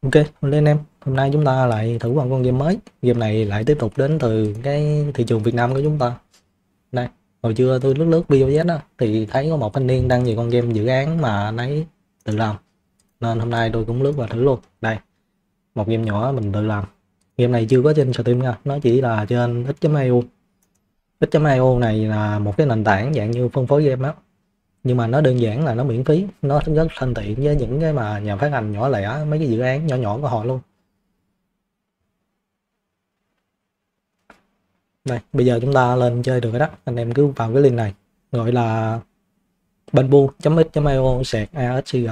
Ok, lên em. Hôm nay chúng ta lại thử vào con game mới. Game này lại tiếp tục đến từ cái thị trường Việt Nam của chúng ta. Đây, hồi trưa tôi lướt lướt BOZ á thì thấy có một thanh niên đăng về con game dự án mà anh ấy tự làm. Nên hôm nay tôi cũng lướt vào thử luôn. Đây, một game nhỏ mình tự làm. Game này chưa có trên Steam nha, nó chỉ là trên x.io. X.io này là một cái nền tảng dạng như phân phối game á. Nhưng mà nó đơn giản là nó miễn phí, nó rất thân thiện với những cái mà nhà phát hành nhỏ lẻ, mấy cái dự án nhỏ nhỏ của họ luôn. Đây, bây giờ chúng ta lên chơi được rồi đó, anh em cứ vào cái link này, gọi là bamboo.x.io/ASCG.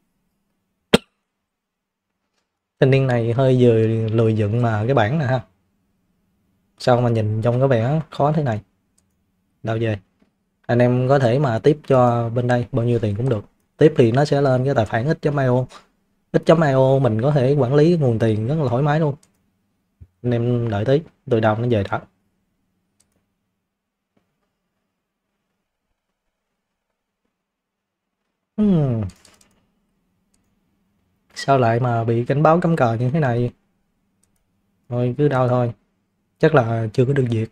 Thanh niên này hơi lười dựng mà cái bảng nè ha. Sao mà nhìn trong cái vẻ khó thế này. Đâu về. Anh em có thể mà tiếp cho bên đây bao nhiêu tiền cũng được. Tiếp thì nó sẽ lên cái tài khoản x.io. X.io mình có thể quản lý nguồn tiền rất là thoải mái luôn. Anh em đợi tí, tôi đọc nó về đã. Sao lại mà bị cảnh báo cắm cờ như thế này? Thôi cứ đau thôi. Chắc là chưa có được duyệt.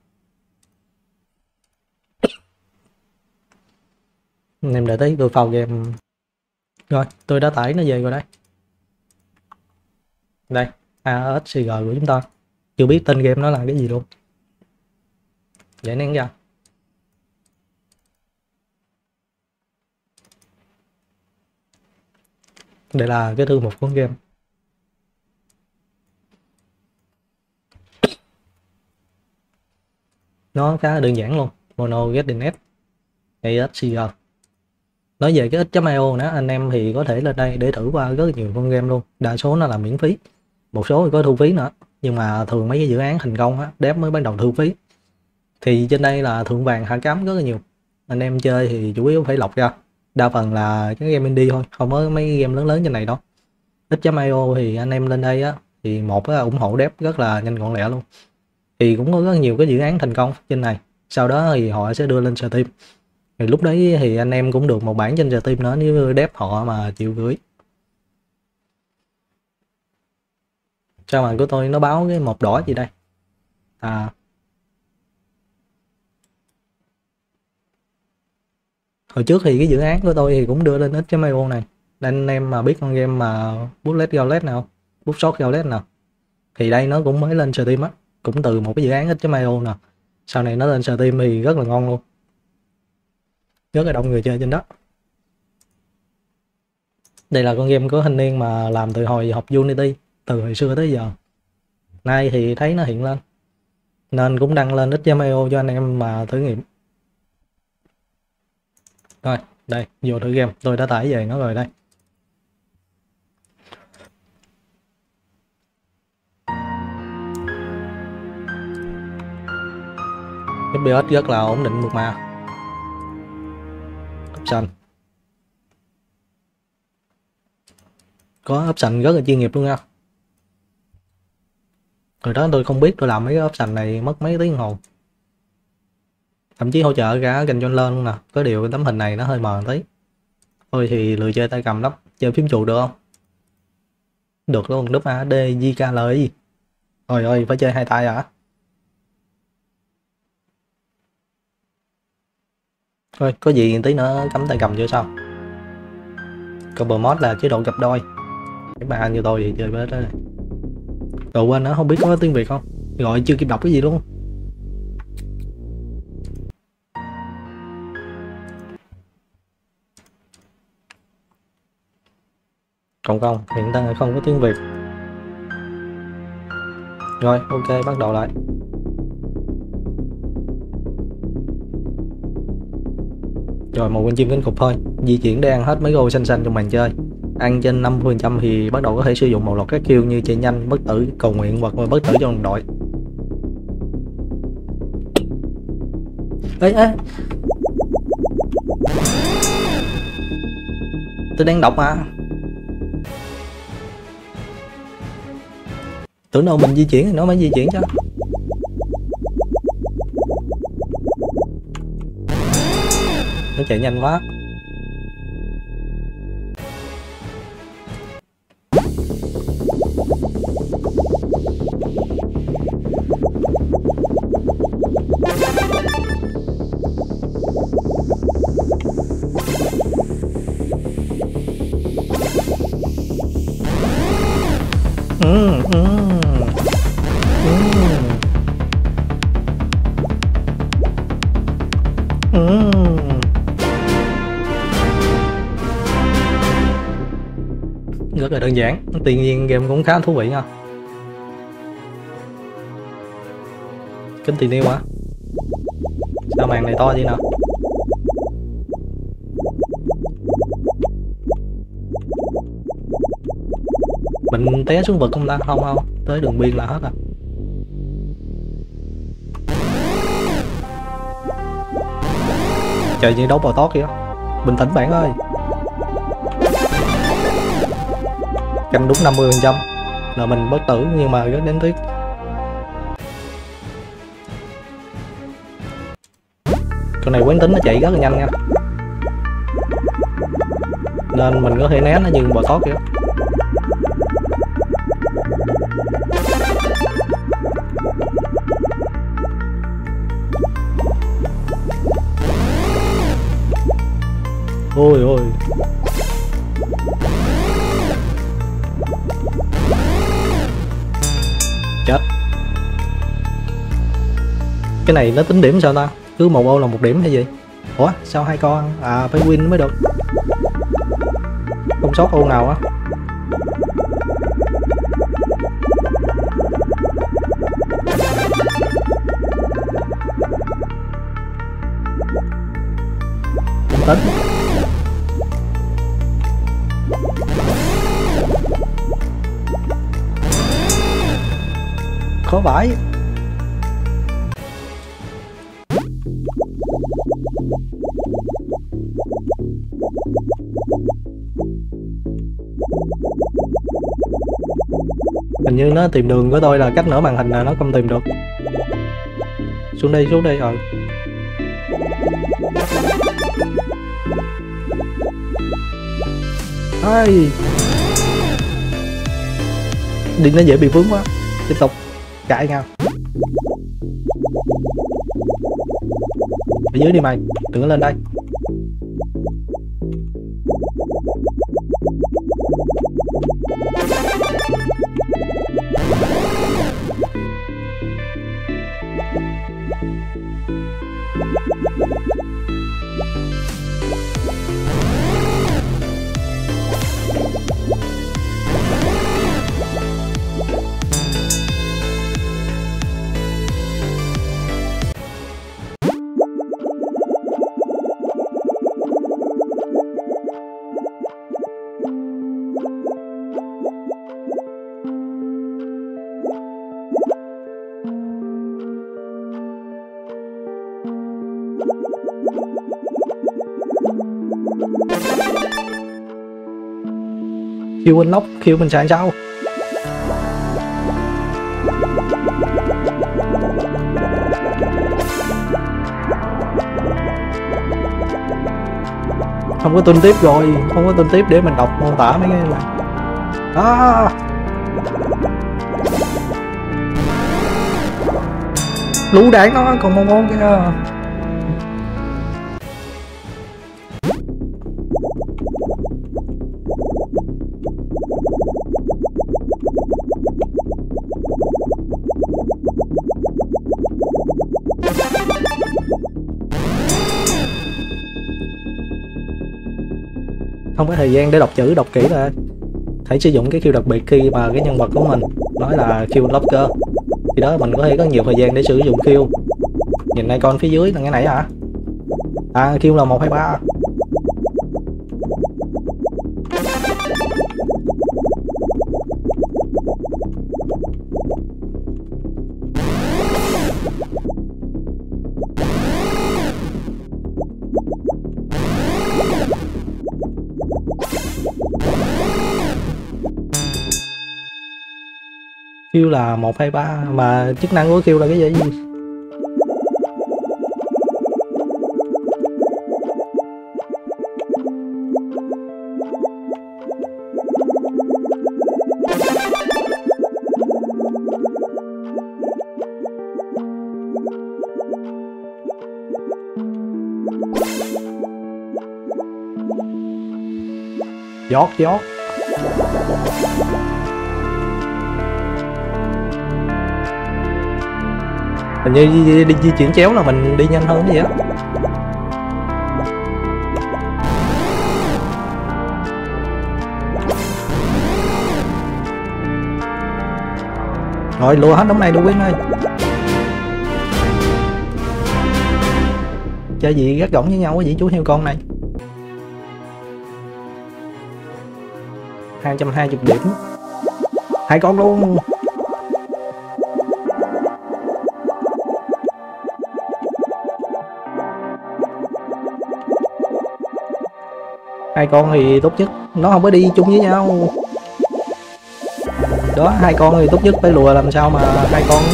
Anh em đợi tí tôi vào game. Rồi, tôi đã tải nó về rồi đấy. Đây, ASCG của chúng ta. Chưa biết tên game nó là cái gì luôn. Giải nén ra. Đây là cái thư mục của game. Nó khá đơn giản luôn. Mono Getting Net ASCG. Nói về cái x.io nữa, anh em thì có thể lên đây để thử qua rất nhiều con game luôn. Đa số nó là miễn phí, một số thì có thu phí nữa, nhưng mà thường mấy cái dự án thành công á, dev mới bắt đầu thu phí. Thì trên đây là thượng vàng hạ cám rất là nhiều. Anh em chơi thì chủ yếu phải lọc ra, đa phần là cái game indie thôi, không có mấy game lớn lớn trên này đâu. x.io thì anh em lên đây á thì một là ủng hộ dev rất là nhanh gọn lẹ luôn. Thì cũng có rất nhiều cái dự án thành công trên này, sau đó thì họ sẽ đưa lên Steam. Thì lúc đấy thì anh em cũng được một bản trên Steam nữa nếu dev họ mà chịu gửi. Sao màn của tôi nó báo cái một đỏ gì đây? Hồi trước thì cái dự án của tôi thì cũng đưa lên x.io này. Nên anh em mà biết con game mà Bullet Gauntlet nào, Bookshot Gauntlet nào, thì đây nó cũng mới lên Steam á, cũng từ một cái dự án x.io nè. Sau này nó lên Steam thì rất là ngon luôn, rất là đông người chơi trên đó. Đây là con game của thanh niên mà làm từ hồi học Unity, từ hồi xưa tới giờ. Nay thì thấy nó hiện lên nên cũng đăng lên x.io cho anh em mà thử nghiệm. Rồi, đây, vô thử game, tôi đã tải về nó rồi đây. FPS rất là ổn định mượt mà. Option. Có option rất là chuyên nghiệp luôn nha. Rồi đó tôi không biết tôi làm mấy cái option này mất mấy tiếng hồ. Thậm chí hỗ trợ cả kênh John lên luôn nè. Có điều cái tấm hình này nó hơi mờ tí. Thôi thì lười chơi tay cầm lắm. Chơi phím chuột được không? Được luôn. WASD JKL gì? Ôi ơi phải chơi hai tay hả? Thôi có gì tí nữa cắm tay cầm chưa sao? Combo mod là chế độ cặp đôi. Các bạn như tôi thì chơi với đó này. Rồi quên nữa, không biết có tiếng Việt không? Gọi chưa kịp đọc cái gì luôn. Không, hiện tại không có tiếng Việt. Rồi, ok, bắt đầu lại. Rồi, một con chim cánh cụt thôi. Di chuyển để ăn hết mấy ô xanh xanh trong màn chơi. Ăn trên 50% thì bắt đầu có thể sử dụng một loạt các skill như chạy nhanh, bất tử, cầu nguyện hoặc là bất tử cho đồng đội. Ê, tôi đang đọc mà. Tưởng đâu mình di chuyển thì nó mới di chuyển chứ. Nó chạy nhanh quá. Ừ, ừ, ừ, ừ. Rất là đơn giản, tuy nhiên game cũng khá thú vị nha. Kính tiền yêu hả? Sao màn này to vậy nè? Mình té xuống vực không ta? Không không, tới đường biên là hết à. Trời, như đấu bò tót vậy đó. Bình tĩnh bạn ơi. Canh đúng 50% là mình bất tử, nhưng mà rất đáng tiếc. Con này quán tính nó chạy rất là nhanh nha, nên mình có thể né nó như bò tót vậy. Ôi ôi, chết. Cái này nó tính điểm sao ta? Cứ một ô là một điểm hay gì? Ủa sao hai con? À phải win mới được, không sót ô nào á. Bình tĩnh. Khó vãi. Hình như nó tìm đường của tôi là cách nửa màn hình là nó không tìm được. Xuống đây, xuống đây rồi. Ai, đi nó dễ bị vướng quá. Tiếp tục cãi nhau. Ở dưới đi mày, đừng có lên đây. Kêu anh lóc, kêu mình chạy sao? Không có tin tiếp rồi, không có tin tiếp để mình đọc mô tả mấy cái này. À, lũ đạn nó còn một con kia. Không có thời gian để đọc chữ, đọc kỹ ra. Hãy sử dụng cái khiêu đặc biệt khi mà cái nhân vật của mình nói là khiêu locker, khi đó mình có thể có nhiều thời gian để sử dụng khiêu. Nhìn icon phía dưới là cái này hả? À, khiêu là 1, 2, 3. Kêu là 1, 2, 3 mà chức năng của kêu là cái gì? Giót giót. Hình như đi di chuyển chéo là mình đi nhanh hơn cái gì á. Rồi lùa hết đống này luôn Quyên ơi. Chơi gì gắt gỏng với nhau cái gì chú heo con này. 220 điểm. 2 con luôn. Hai con thì tốt nhất nó không có đi chung với nhau. Đó, 2 con thì tốt nhất phải lùa làm sao mà 2 con.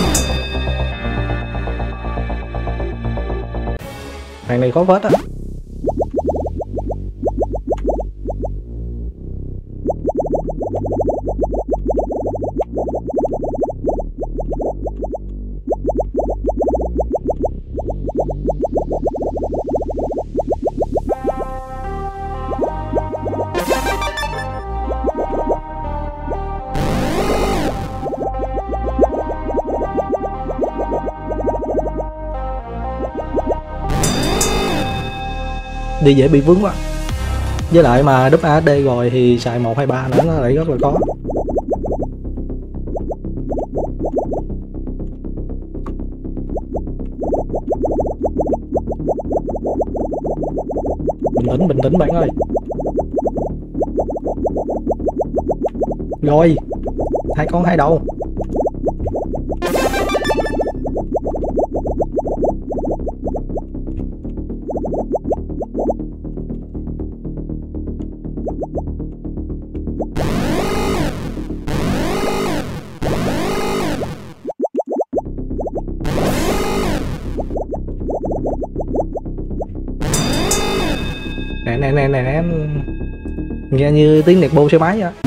Hàng này khó vết á. Đi dễ bị vướng quá. Với lại mà đúp AD rồi thì xài 1 2 3 nữa nó lại rất là khó. Bình tĩnh bạn ơi. Rồi 2 con 2 đầu. Nè nghe như tiếng nẹt bô xe máy vậy.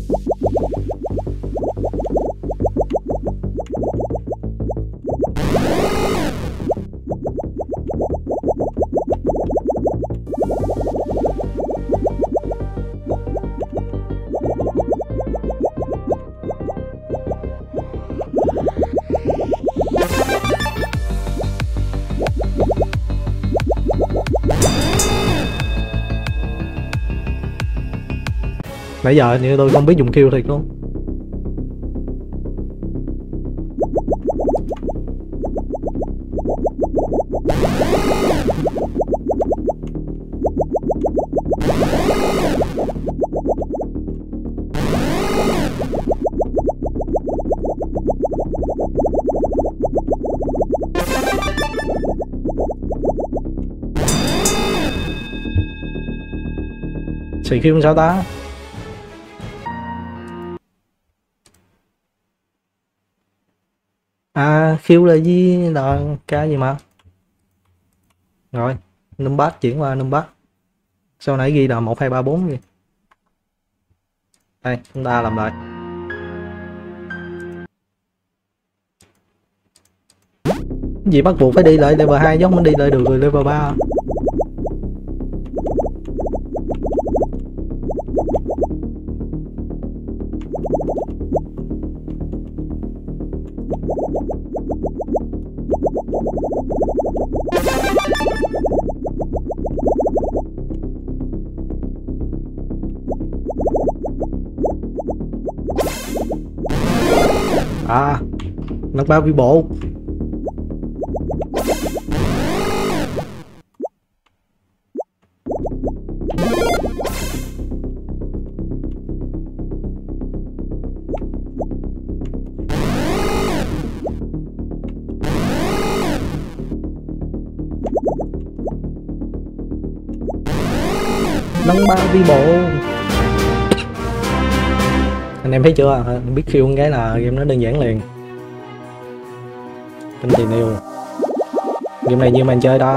Nãy giờ như tôi không biết dùng kill thiệt luôn. Xì kill sao ta? À khiêu là gì là ca gì mà. Rồi number chuyển qua number. Sau nãy ghi là 1 2 3 4 gì. Đây chúng ta làm lại. Cái gì bắt buộc phải đi lại level 2 giống mình đi lại được rồi level 3. À nâng bao vi bộ. Nâng bao vi bộ. Anh em thấy chưa, biết khiêu con gái là game nó đơn giản liền. Kinh tiền yêu. Game này như mình chơi đó.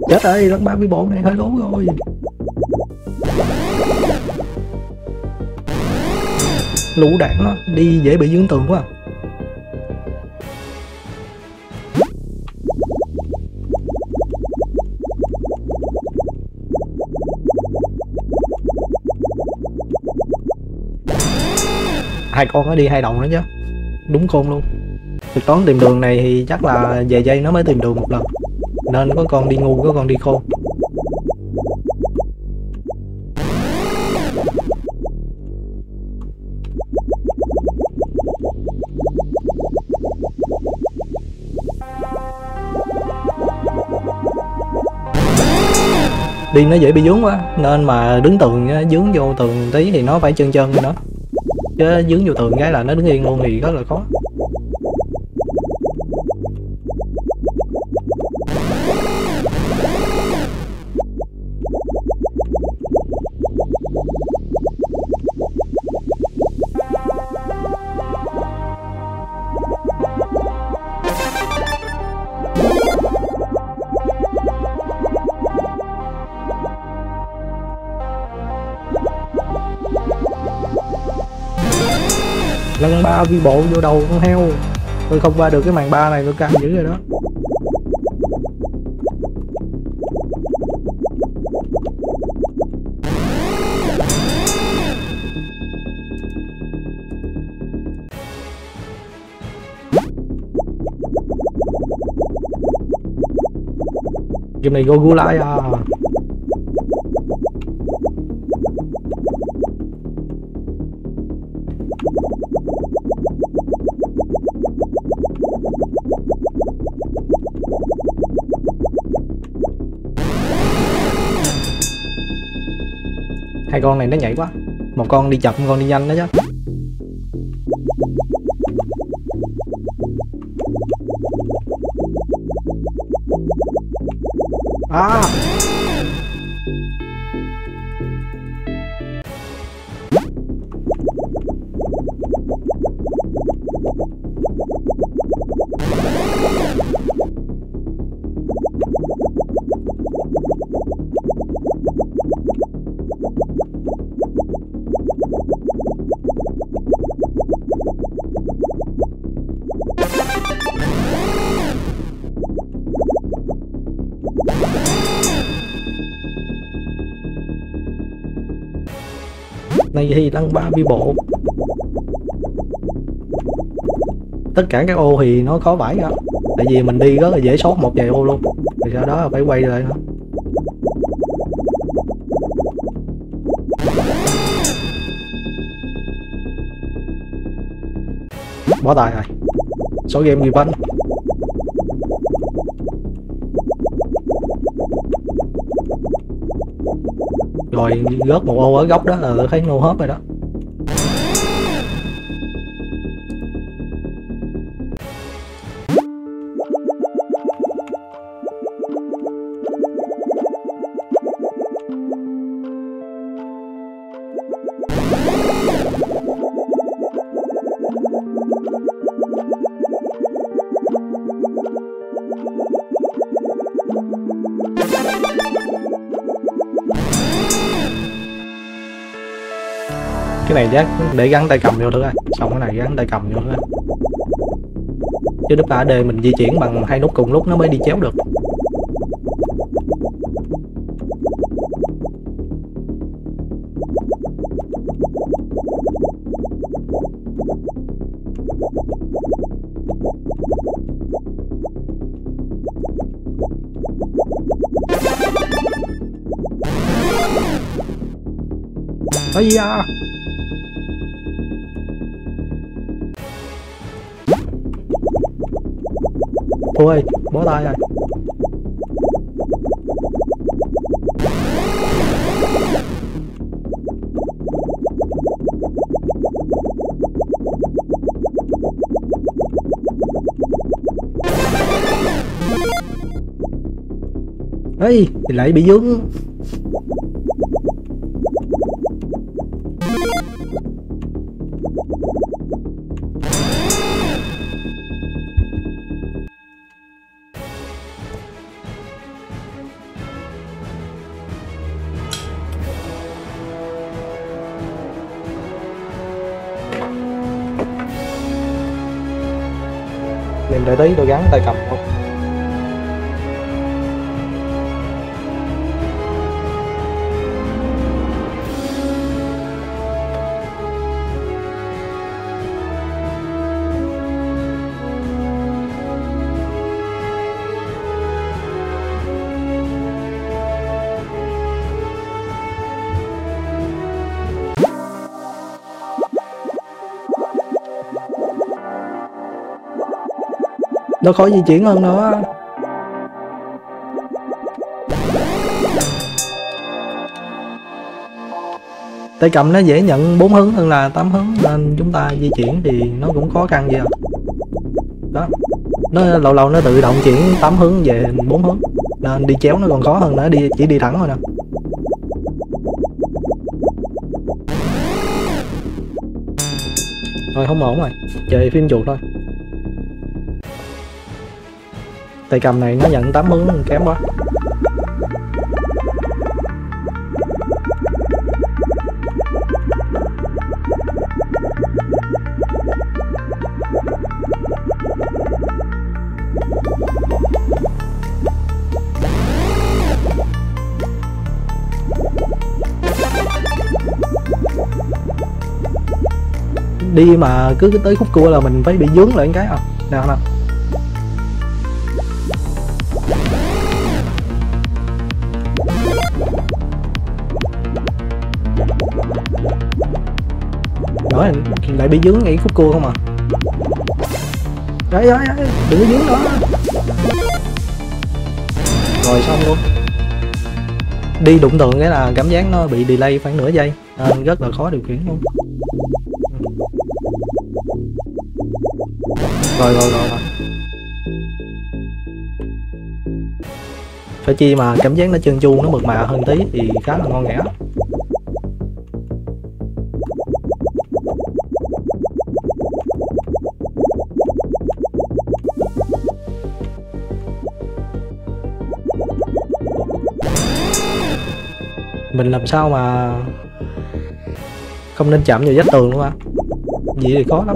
Chết ơi, lăn 3 với bộ này hơi lố rồi. Lũ đạn nó đi dễ bị dướng tường quá. Hai con nó đi hai đồng nữa chứ, đúng khôn luôn. Thực toán tìm đường này thì chắc là vài giây nó mới tìm đường một lần, nên có con đi ngu có con đi khôn. Đi nó dễ bị vướng quá, nên mà đứng tường dướng vô tường tí thì nó phải chân chân nữa, chứ dướng vô tường cái là nó đứng yên luôn thì rất là khó. Lăn 3 vi bộ vô đầu con heo. Tôi không qua được cái màn 3 này, tôi căng dữ rồi đó. Game này Gogulai à. Hai con này nó nhảy quá, một con đi chậm, một con đi nhanh đó chứ. À, này thì lăn 3 vi bộ. Tất cả các ô thì nó khó vãi ra, tại vì mình đi rất là dễ sót một vài ô luôn, thì sau đó phải quay lại nữa. Bỏ tài rồi, số game gì bánh. Rồi rớt một ô ở góc đó là thấy nô hớp rồi đó. Cái này chắc để gắn tay cầm vô nữa rồi, xong cái này gắn tay cầm vô nữa. Chứ nút AD mình di chuyển bằng hai nút cùng lúc nó mới đi chéo được. Ây da, ôi bó tay rồi. Ê, thì lại bị dướng. để tí tôi gắn tay cầm không. Nó khó di chuyển hơn nữa. Tay cầm nó dễ nhận 4 hướng hơn là 8 hướng nên chúng ta di chuyển thì nó cũng khó khăn vậy à. Đó, nó lâu lâu nó tự động chuyển 8 hướng về 4 hướng nên đi chéo nó còn khó hơn nữa, chỉ đi thẳng thôi nè. Thôi không ổn rồi, chơi phim chuột thôi. Tay cầm này nó nhận 8 hướng kém quá. Đi mà cứ tới khúc cua là mình phải bị dướng lại cái à. Nào nào. Nói lại bị dướng ngay khúc cua không à. Đấy, đừng có dướng nữa. Rồi xong luôn. Đi đụng tường cái là cảm giác nó bị delay khoảng nửa giây nên rất là khó điều khiển luôn. Rồi. Phải chi mà cảm giác nó trơn tru, nó mượt mà hơn tí thì khá là ngon nghẻ. Mình làm sao mà không nên chạm vào vách tường luôn à? Vậy thì khó lắm.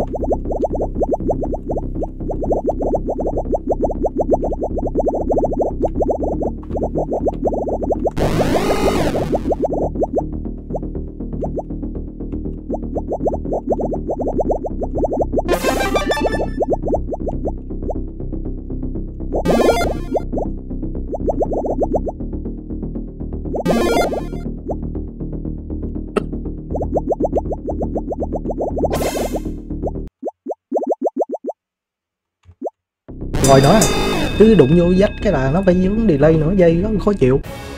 Rồi đó, cứ đụng vô vách cái là nó phải dướng delay nửa giây, nó khó chịu.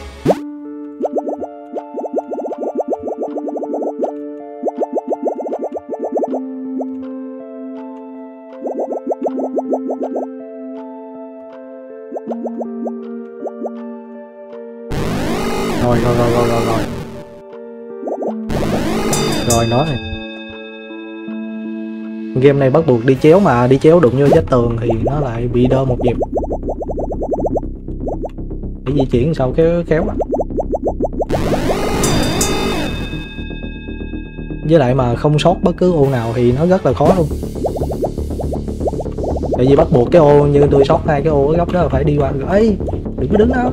Rồi nói game này bắt buộc đi chéo, mà đi chéo đụng vô vách tường thì nó lại bị đơ một nhịp. Để di chuyển sao khéo á. Với lại mà không sót bất cứ ô nào thì nó rất là khó luôn. Tại vì bắt buộc cái ô như tôi sót 2 cái ô ở góc đó là phải đi qua. Ấy, đừng có đứng đó.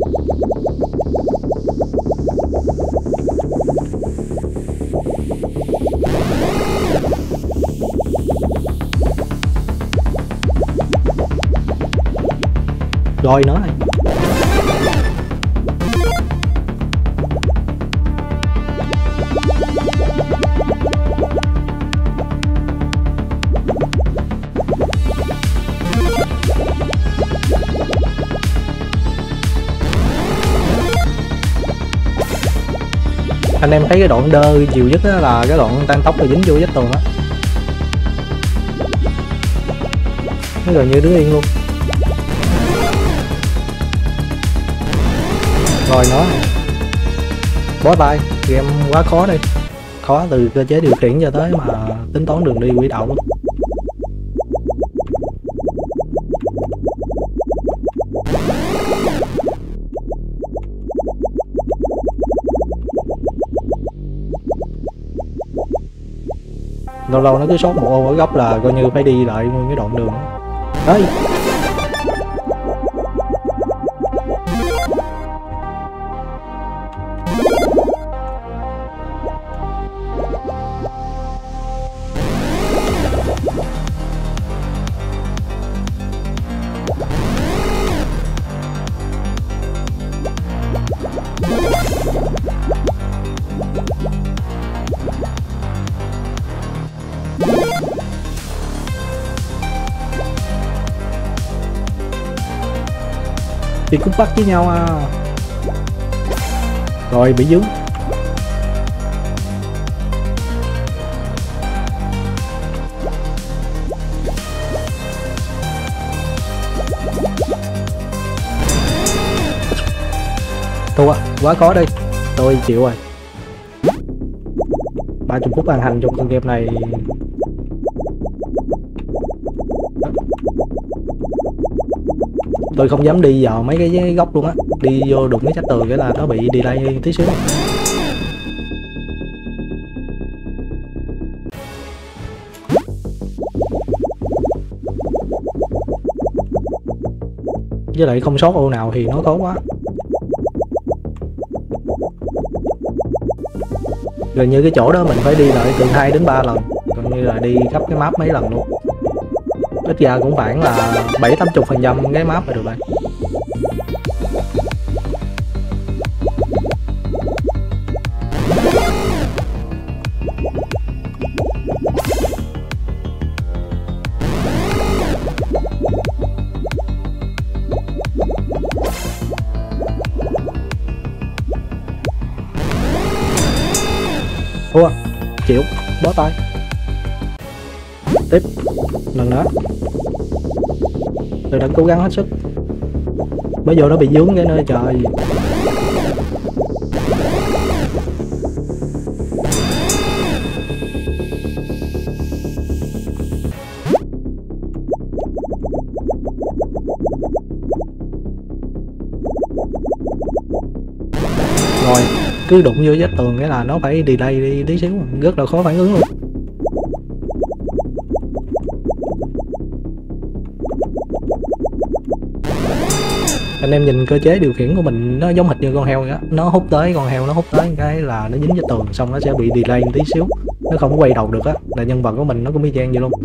Rồi nữa này. Anh em thấy cái đoạn đơ nhiều nhất đó là cái đoạn tan tốc và dính vô vách tường á. Nó gần như đứng yên luôn. Rồi nó bó tay, game quá khó đi. Khó từ cơ chế điều khiển cho tới mà tính toán đường đi quỹ đạo luôn. Lâu lâu nó cứ sót một ô ở góc là coi như phải đi lại nguyên cái đoạn đường. Đấy. Thì cũng bắt với nhau à. Rồi bị dướng. Thua, quá khó đi. Tôi chịu rồi. 30 phút hoàn thành trong con game này. Tôi không dám đi vào mấy cái góc luôn á, đi vô đụng cái trách tường cái là nó bị delay tí xíu. Với lại không sót ô nào thì nó khó quá. Gần như cái chỗ đó mình phải đi lại từ 2 đến 3 lần, còn như là đi khắp cái map mấy lần luôn. Ít ra cũng khoảng là 70-80% cái map là được rồi. Thua, chịu, bó tay. Tiếp, lần nữa. Tôi đã cố gắng hết sức. Bây giờ nó bị dướng cái nơi trời. Rồi, cứ đụng vô vách tường cái là nó phải delay đi tí xíu, rất là khó phản ứng luôn. Anh em nhìn cơ chế điều khiển của mình nó giống hệt như con heo vậy đó. Nó hút tới, con heo nó hút tới cái là nó dính với tường, xong nó sẽ bị delay tí xíu, nó không quay đầu được á. Là nhân vật của mình nó cũng y chang vậy luôn.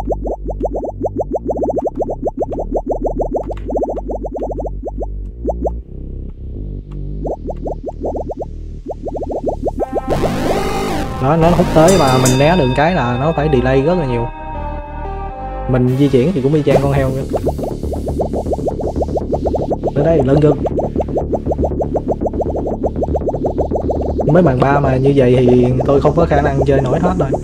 Đó, nó hút tới mà mình né được cái là nó phải delay rất là nhiều. Mình di chuyển thì cũng y chang con heo vậy. Ở đây lên gần. Mấy màn 3 mà như vậy thì tôi không có khả năng chơi nổi hết rồi.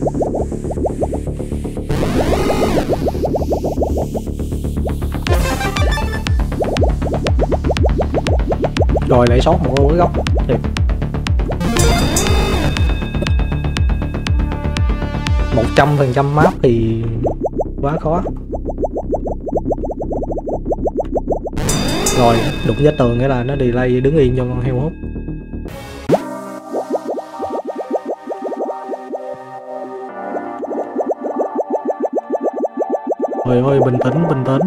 Rồi lại sót một cái góc thiệt. 100% map thì quá khó. Rồi đụng với tường nghĩa là nó delay đứng yên cho con heo hút. Ôi ôi, bình tĩnh bình tĩnh.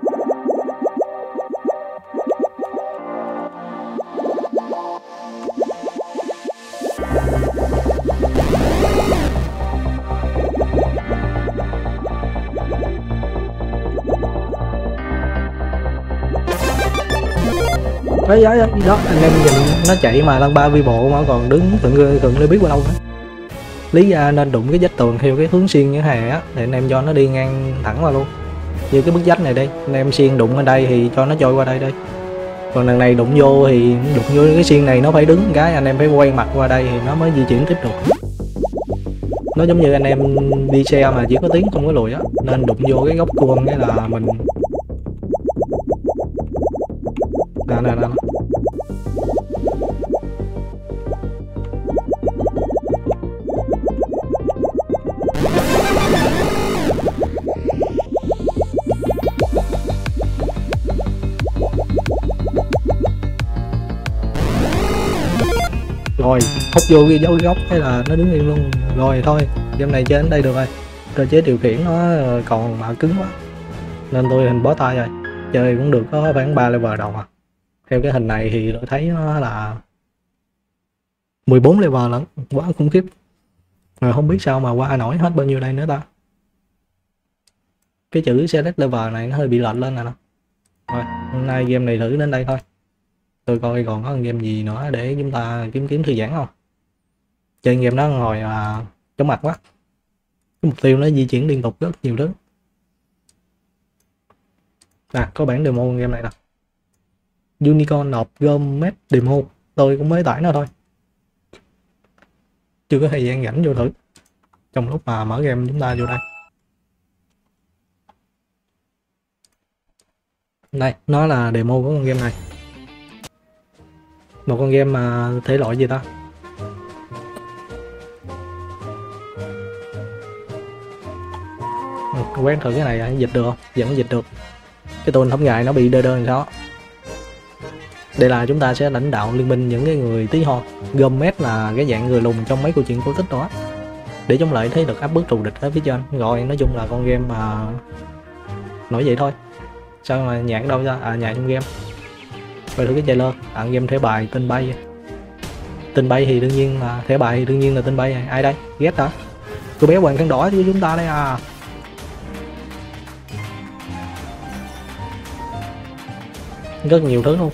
Đấy, đó anh em nhìn nó chạy mà lăn ba vi bộ mà còn đứng khựng để biết qua đâu nữa. Lý ra nên đụng cái vách tường theo cái hướng xiên như thế này á, thì anh em cho nó đi ngang thẳng qua luôn. Như cái bức vách này đi, anh em xiên đụng ở đây thì cho nó trôi qua đây đi. Còn đằng này đụng vô thì đụng vô cái xiên này nó phải đứng cái, anh em phải quay mặt qua đây thì nó mới di chuyển tiếp được. Nó giống như anh em đi xe mà chỉ có tiến không có lùi á, nên đụng vô cái góc cuông cái là mình nè. Rồi hút vô cái dấu góc thế là nó đứng yên luôn. Rồi thôi, game này chơi đến đây được rồi. Cơ chế điều khiển nó còn mà cứng quá. nên tôi hình bó tay rồi, chơi cũng được có khoảng 3 level đầu à. Theo cái hình này thì tôi thấy nó là 14 level lận, quá khủng khiếp. Rồi không biết sao mà qua nổi hết bao nhiêu đây nữa ta. Cái chữ select level này nó hơi bị lệch lên nè. Rồi hôm nay game này thử đến đây thôi, tôi coi còn có game gì nữa để chúng ta kiếm thư giãn không. Chơi game đó ngồi chóng mặt quá, cái mục tiêu nó di chuyển liên tục rất nhiều thứ. Có bản demo game này nè, Unicorn of Gomez demo, tôi cũng mới tải nó thôi, chưa có thời gian rảnh vô thử. Trong lúc mà mở game chúng ta vô đây. Đây, nó là demo của con game này. Một con game mà thể loại gì ta? Quét thử cái này dịch được không? Vẫn dịch được. Cái tên thống ngại nó bị đơ làm sao. Đây là chúng ta sẽ lãnh đạo liên minh những cái người tí hon. Gomez là cái dạng người lùn trong mấy câu chuyện cổ tích đó, để chống lại thế lực áp bức thù địch ở phía trên. Rồi nói chung là con game mà nổi vậy thôi. Sao mà nhạc đâu ra? Nhạc trong game. Coi thử cái trailer. Game thẻ bài tên bay. Tên bay thì đương nhiên là thẻ bài thì đương nhiên là tên bay. Ai đây? Ghét hả? Cô bé hoàng khăn đỏ của chúng ta đây à. Rất nhiều thứ luôn.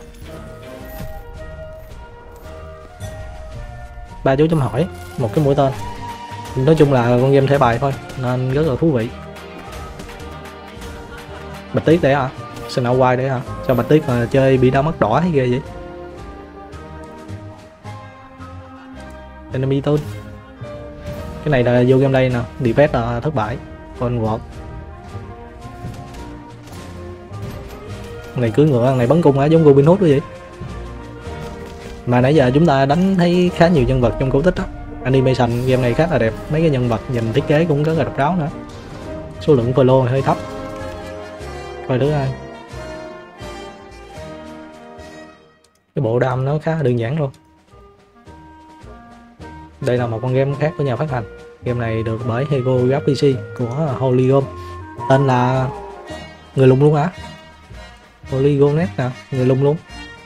3 dấu chấm hỏi, một cái mũi tên. Nói chung là con game thẻ bài thôi nên rất là thú vị. Bạch Tuyết để hả? Snow White để hả? Sao Bạch Tuyết mà chơi bị đau mắt đỏ hay ghê vậy? Enemy tool. Cái này là vô game đây nè, defense là thất bại. Con vọt. Này cưỡi ngựa, này bắn cung á, giống Robin Hood vậy. Mà nãy giờ chúng ta đánh thấy khá nhiều nhân vật trong cổ tích đó. Animation game này khá là đẹp, mấy cái nhân vật nhìn thiết kế cũng rất là độc đáo nữa. Số lượng follow hơi thấp. Coi thứ hai. Cái bộ đam nó khá là đơn giản luôn. Đây là một con game khác của nhà phát hành. Game này được bởi Hego Graphics của Polygon. Tên là người lùn luôn hả? Polygonet nè, người lùn luôn.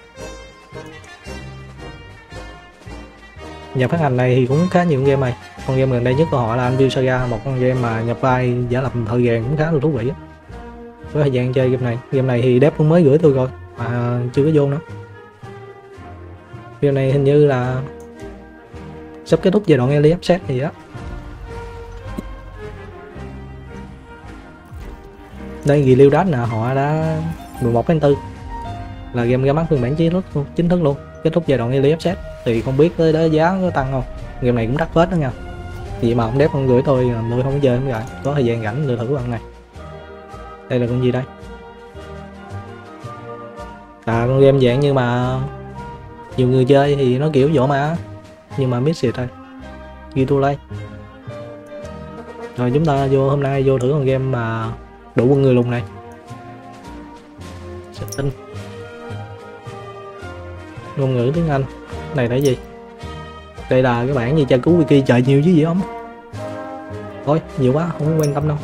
Nhà phát hành này thì cũng khá nhiều game này. Con game gần đây nhất của họ là Anvil Saga, một con game mà nhập vai giả lập thời gian cũng khá là thú vị á. Có thời gian chơi game này. Game này thì dev cũng mới gửi tôi rồi mà chưa có vô nữa. Game này hình như là sắp kết thúc giai đoạn early access gì đó. Đây Ghi Liêu Đát nè, họ đã 11/4 là game ra mắt phiên bản chính thức luôn, kết thúc giai đoạn early access. Thì không biết tới đó giá có tăng không. Game này cũng đắt phết đó nha. Vậy mà ông dev không gửi tôi không có chơi không vậy. Có thời gian rảnh tôi thử con này. Đây là con gì đây? Con game dạng như mà nhiều người chơi thì nó kiểu vỗ mà, nhưng mà miss xịt thôi. Ghi tu lay. Rồi chúng ta hôm nay vô thử con game mà đủ quân người lùn này. Setting. Ngôn ngữ tiếng Anh. Này là gì? Đây là cái bản gì tra cứu wiki, trời nhiều chứ gì không? Thôi nhiều quá không quan tâm đâu.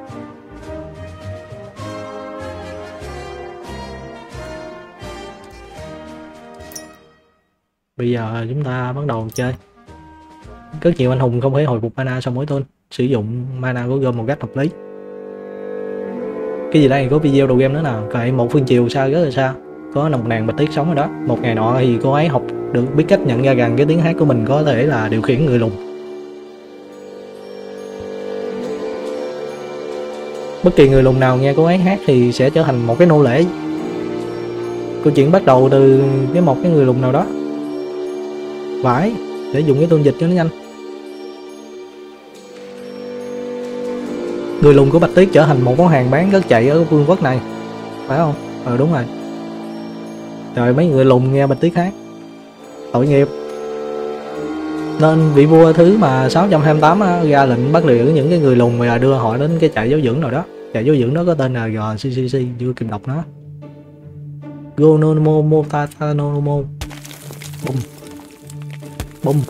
Bây giờ chúng ta bắt đầu chơi. Rất nhiều anh hùng không thể hồi phục mana sau mỗi turn, sử dụng mana của game một cách hợp lý. Cái gì đây? Có video đầu game nữa nè. Vậy một phương chiều xa rất là xa có một nàng Bạch Tuyết sống ở đó. Một ngày nọ thì cô ấy học được biết cách nhận ra rằng cái tiếng hát của mình có thể là điều khiển người lùn. Bất kỳ người lùn nào nghe cô ấy hát thì sẽ trở thành một cái nô lệ. Câu chuyện bắt đầu từ một cái người lùn nào đó. Phải, để dùng cái tuôn dịch cho nó nhanh. Người lùn của Bạch Tuyết trở thành một món hàng bán rất chạy ở vương quốc này, phải không? Đúng rồi. Rồi mấy người lùn nghe Bạch Tuyết hát, tội nghiệp. Nên vị vua thứ mà 628 ra lệnh bắt giữ những cái người lùn và đưa họ đến cái trại giáo dưỡng nào đó. Trại giáo dưỡng đó có tên là GCCC, chưa kịp đọc nó. Gonomo Motatanomo. Bum. Bum.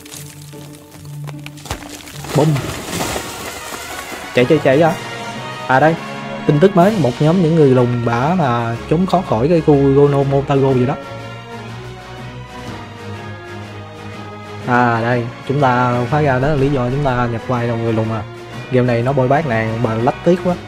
Bum. Chạy ra. Đây Tin tức mới, một nhóm những người lùn bả mà trốn thoát khỏi cái khu Gono Montago gì đó. À đây, chúng ta phá ra đó là lý do chúng ta nhập vai là người lùn à. Game này nó bôi bác nàng mà lách tiếc quá.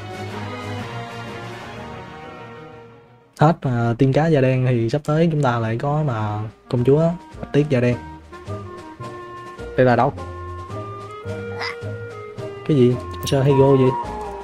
Hết tiên cá da đen thì sắp tới chúng ta lại có mà công chúa bạch tuyết da đen. Đây là đâu? Cái gì? Sơ Higo gì?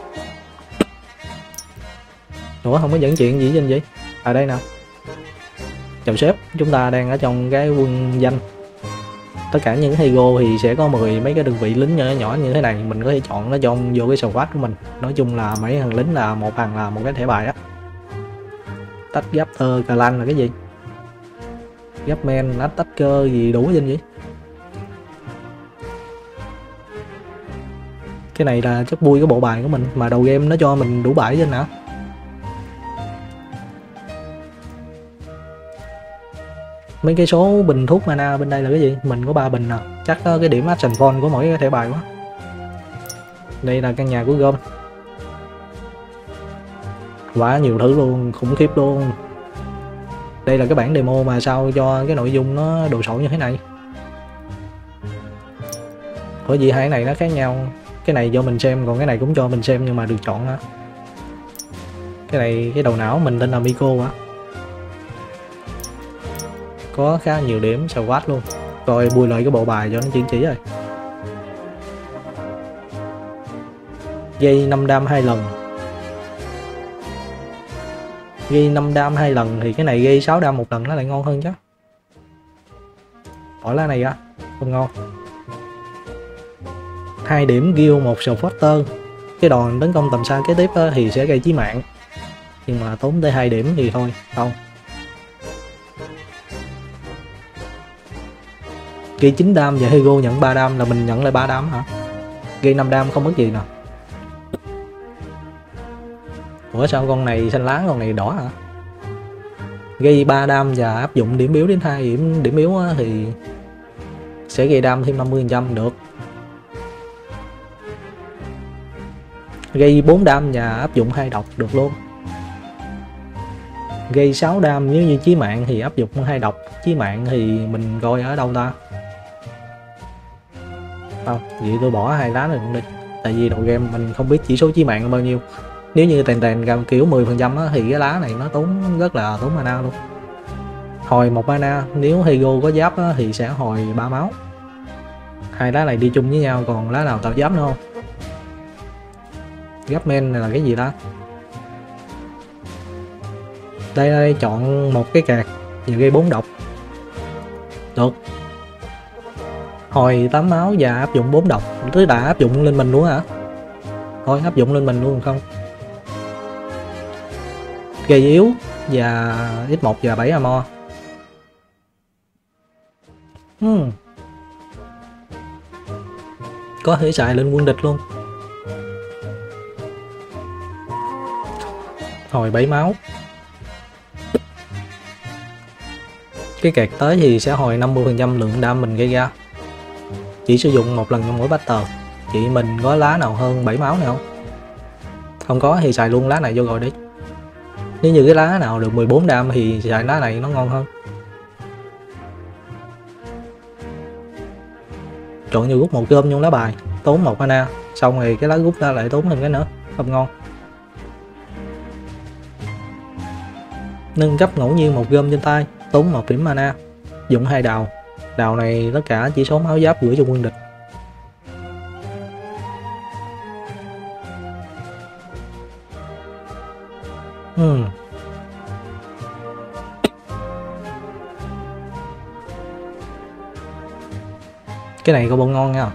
Ủa không có dẫn chuyện gì trên vậy? À đây nào. Chào sếp, chúng ta đang ở trong cái quân danh. Tất cả những Higo thì sẽ có 10 mấy cái đơn vị lính nhỏ nhỏ như thế này, mình có thể chọn nó trong vô cái squad của mình. Nói chung là mấy thằng lính là một thằng là một cái thẻ bài á. Tách gấp cà lanh là cái gì? Gấp men, tách cơ gì đủ trên vậy? Cái này là chất bui cái bộ bài của mình mà đầu game nó cho mình đủ bài trên hả? Mấy cái số bình thuốc mana bên đây là cái gì? Mình có 3 bình nè, chắc cái điểm action point của mỗi cái thẻ bài quá. Đây là căn nhà của Gom. Quá nhiều thứ luôn, khủng khiếp luôn. Đây là cái bản demo mà sao cho cái nội dung nó đồ sộ như thế này. Bởi vì hai cái này nó khác nhau. Cái này do mình xem, còn cái này cũng cho mình xem nhưng mà được chọn á. Cái này cái đầu não mình tên là Miko á. Có khá nhiều điểm squad luôn. Rồi bùi lại cái bộ bài cho nó chỉ rồi. Gây 5 đam 2 lần. Gây 5 đam 2 lần thì cái này gây 6 đam một lần nó lại ngon hơn chứ. Bỏ lá này ra, không ngon. 2 điểm ghiêu 1 supporter. Cái đòn tấn công tầm xa kế tiếp thì sẽ gây chí mạng. Nhưng mà tốn tới 2 điểm thì thôi, không. Gây 9 đam và Higo nhận 3 đam là mình nhận lại 3 đam hả? Gây 5 đam không mất gì nè. Ủa sao con này xanh lá, con này đỏ hả? Gây 3 đam và áp dụng điểm yếu đến 2 điểm yếu thì sẽ gây đam thêm 50% được. Gây 4 đam và áp dụng 2 độc được luôn. Gây 6 đam nếu như chí mạng thì áp dụng 2 độc. Chí mạng thì mình coi ở đâu ta? Không, vậy tôi bỏ 2 lá này cũng đi. Tại vì đầu game mình không biết chỉ số chí mạng là bao nhiêu. Nếu như tèn kiểu 10% á, thì cái lá này nó tốn rất là tốn mana luôn. Hồi 1 mana, nếu Higo có giáp á, thì sẽ hồi 3 máu. 2 lá này đi chung với nhau, còn lá nào tạo giáp nữa không? Gấp men này là cái gì ta? Đây chọn một cái card và gây 4 độc. Được. Hồi 8 máu và áp dụng 4 độc. Tức là áp dụng lên mình luôn hả? Thôi áp dụng lên mình luôn không? Gây yếu và x1 và 7 armor. Có thể xài lên quân địch luôn. Hồi 7 máu. Cái kẹt tới thì sẽ hồi 50% lượng đam mình gây ra. Chỉ sử dụng một lần trong mỗi battle. Chị mình có lá nào hơn 7 máu này không? Không có thì xài luôn lá này vô rồi đi. Nếu như cái lá nào được 14 đam thì xài lá này nó ngon hơn. Chọn như rút một gom trong lá bài, tốn 1 mana, xong rồi cái lá rút ra lại tốn thêm cái nữa, không ngon. Nâng cấp ngẫu nhiên một gom trên tay, tốn 1 điểm mana, dụng 2 đào. Đào này tất cả chỉ số máu giáp gửi cho quân địch. Cái này có bộ ngon nha.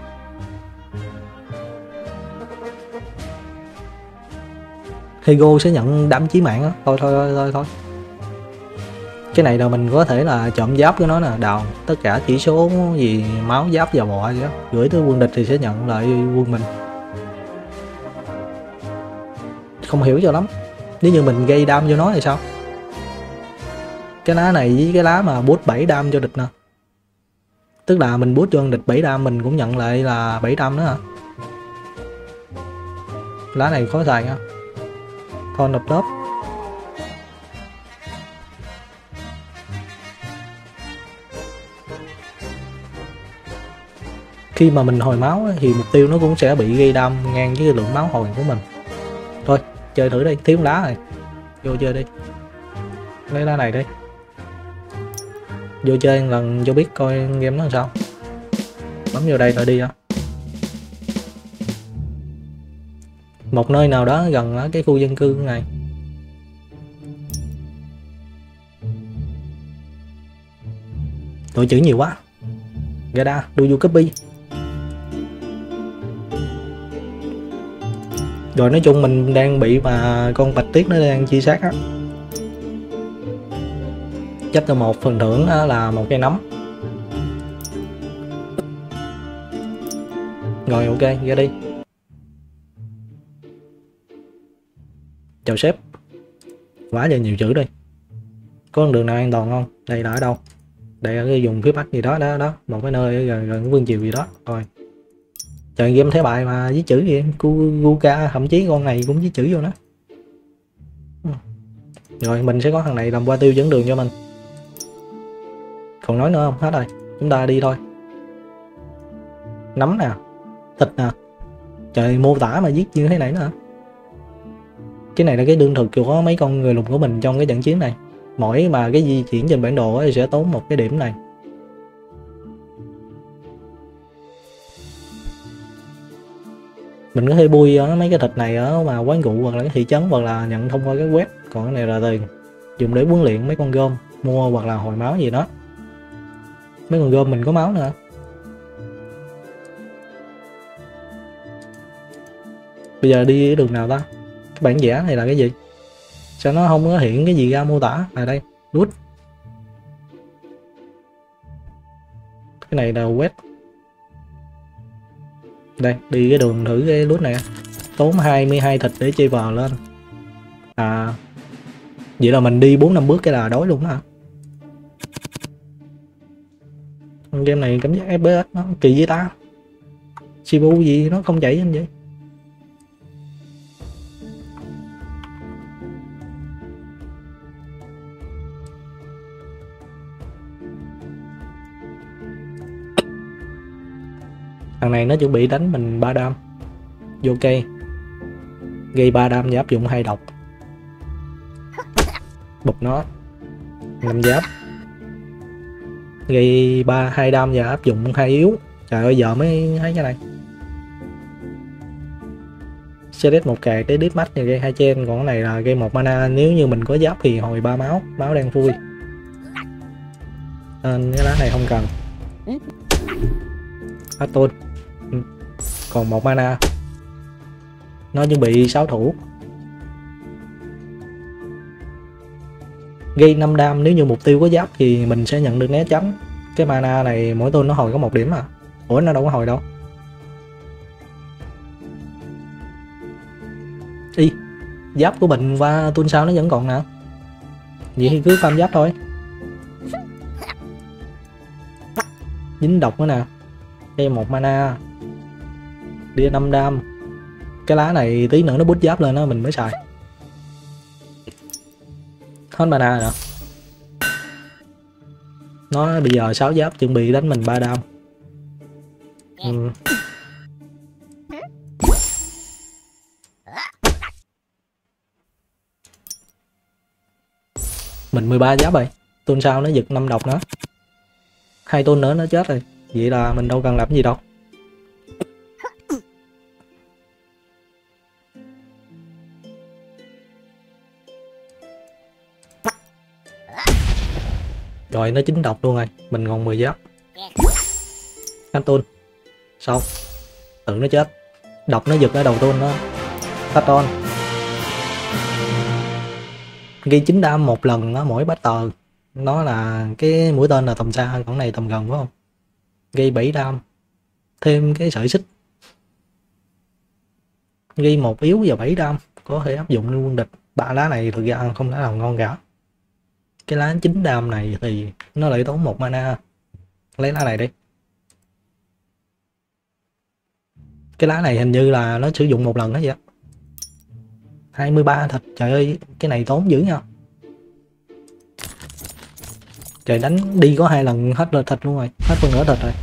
Higo sẽ nhận đám chí mạng á. Thôi. Cái này là mình có thể là chọn giáp của nó nè, đào tất cả chỉ số gì máu giáp và bọ gì đó, gửi tới quân địch thì sẽ nhận lại quân mình. Không hiểu cho lắm. Nếu như mình gây đam cho nó thì sao? Cái lá này với cái lá mà boost 7 đam cho địch nè. Tức là mình boost cho địch 7 đam mình cũng nhận lại là 7 đam nữa hả? Lá này khó xài nha. Thon đập top. Khi mà mình hồi máu thì mục tiêu nó cũng sẽ bị gây đam ngang với lượng máu hồi của mình. Thôi chơi thử đi, thiếu lá này, vô chơi đi, lấy lá này đi, vô chơi một lần cho biết coi game nó làm sao. Bấm vô đây rồi đi hả? Một nơi nào đó gần ở cái khu dân cư này. Đội chữ nhiều quá. Gada, đu copy. Rồi nói chung mình đang bị mà con bạch tuyết nó đang truy sát á. Chapter 1 phần thưởng là một cây nấm. Rồi ok, ra đi. Chào sếp. Quá trời nhiều chữ đi. Có con đường nào an toàn không? Đây là ở đâu? Đây ở cái vùng phía bắc gì đó, đó, một cái nơi gần gần vương triều gì đó. Rồi. Trời, game thế bài mà viết chữ gì, Guka, thậm chí con này cũng viết chữ vô đó. Rồi mình sẽ có thằng này làm qua tiêu dẫn đường cho mình. Còn nói nữa không? Hết rồi. Chúng ta đi thôi. Nấm nè, thịt nè. Trời, mô tả mà viết như thế này nữa hả? Cái này là cái đương thực của mấy con người lùn của mình trong cái trận chiến này. Mỗi mà cái di chuyển trên bản đồ ấy sẽ tốn một cái điểm này. Mình có thể bui ở mấy cái thịt này ở mà quán rượu hoặc là cái thị trấn, hoặc là nhận thông qua cái web. Còn cái này là tiền dùng để huấn luyện mấy con gom, mua hoặc là hồi máu gì đó. Mấy con gom mình có máu nữa. Bây giờ đi cái đường nào ta? Cái bản vẽ này là cái gì? Sao nó không có hiện cái gì ra mô tả? À đây, nút. Cái này là web. Đây, đi cái đường thử cái nút này. Tốn 22 thịt để chơi vào lên. À, vậy là mình đi 4-5 bước cái là đói luôn đó hả? Game này cảm giác FPS nó kỳ vậy ta. CPU gì nó không chạy như vậy. Thằng này nó chuẩn bị đánh mình 3 đam. Vô cây. Gây 3 đam và áp dụng 2 độc. Bụp nó. 5 giáp. Gây 2 đam và áp dụng 2 yếu. Trời ơi, giờ mới thấy cái này. Select một card để deathmatch thì gây 2 chen, còn cái này là gây 1 mana, nếu như mình có giáp thì hồi 3 máu, máu đang vui. Nên cái lá này không cần. Hết tôn. Còn 1 mana. Nó chuẩn bị 6 thủ. Gây 5 đam, nếu như mục tiêu có giáp thì mình sẽ nhận được né tránh. Cái mana này mỗi tôn nó hồi có 1 điểm à. Ủa, nó đâu có hồi đâu. Ý, giáp của mình và tuôn sao nó vẫn còn nè. Vậy thì cứ farm giáp thôi. Dính độc nữa nè. Đây 1 mana. Đi 5 đam. Cái lá này tí nữa nó bút giáp lên đó mình mới xài. Hết mana rồi. Nó bây giờ 6 giáp chuẩn bị đánh mình 3 đam. Mình 13 giáp rồi. Tôn sau nó giật 5 độc nữa. 2 tôn nữa nó chết rồi. Vậy là mình đâu cần làm gì đâu. Rồi nó 9 độc luôn rồi. Mình còn 10 giáp. Anh tôn. Xong. Tự nó chết. Độc nó giật ở đầu tôn đó. Tắt on. Gây 9 đam một lần đó, mỗi battle. Nó là cái mũi tên là tầm xa, còn này tầm gần phải không? Gây 7 đam. Thêm cái sợi xích. Gây 1 yếu và 7 đam. Có thể áp dụng lên quân địch. 3 lá này thực ra không thể nào ngon cả. Cái lá 9 đam này thì nó lại tốn 1 mana. Lấy lá này đi. Cái lá này hình như là nó sử dụng một lần đó vậy. 23 thịt, trời ơi cái này tốn dữ nha. Trời, đánh đi có 2 lần hết rồi thịt luôn rồi, hết phần nửa thịt rồi.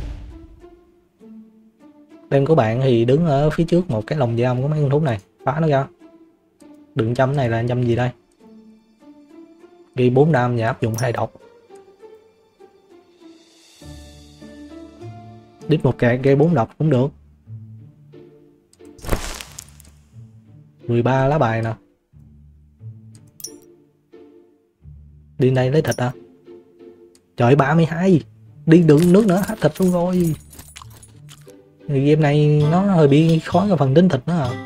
Bên của bạn thì đứng ở phía trước một cái lồng giam của mấy con thú này, phá nó ra. Đừng châm này là châm gì đây? Ghi 4 đam và áp dụng 2 độc. Đít một kẹt gây 4 độc cũng được. 13 lá bài nè. Đi đây lấy thịt à? Trời, 32. Đi đựng nước nữa, hết thịt luôn rồi. Game này nó hơi bị khó ở phần tính thịt nữa à.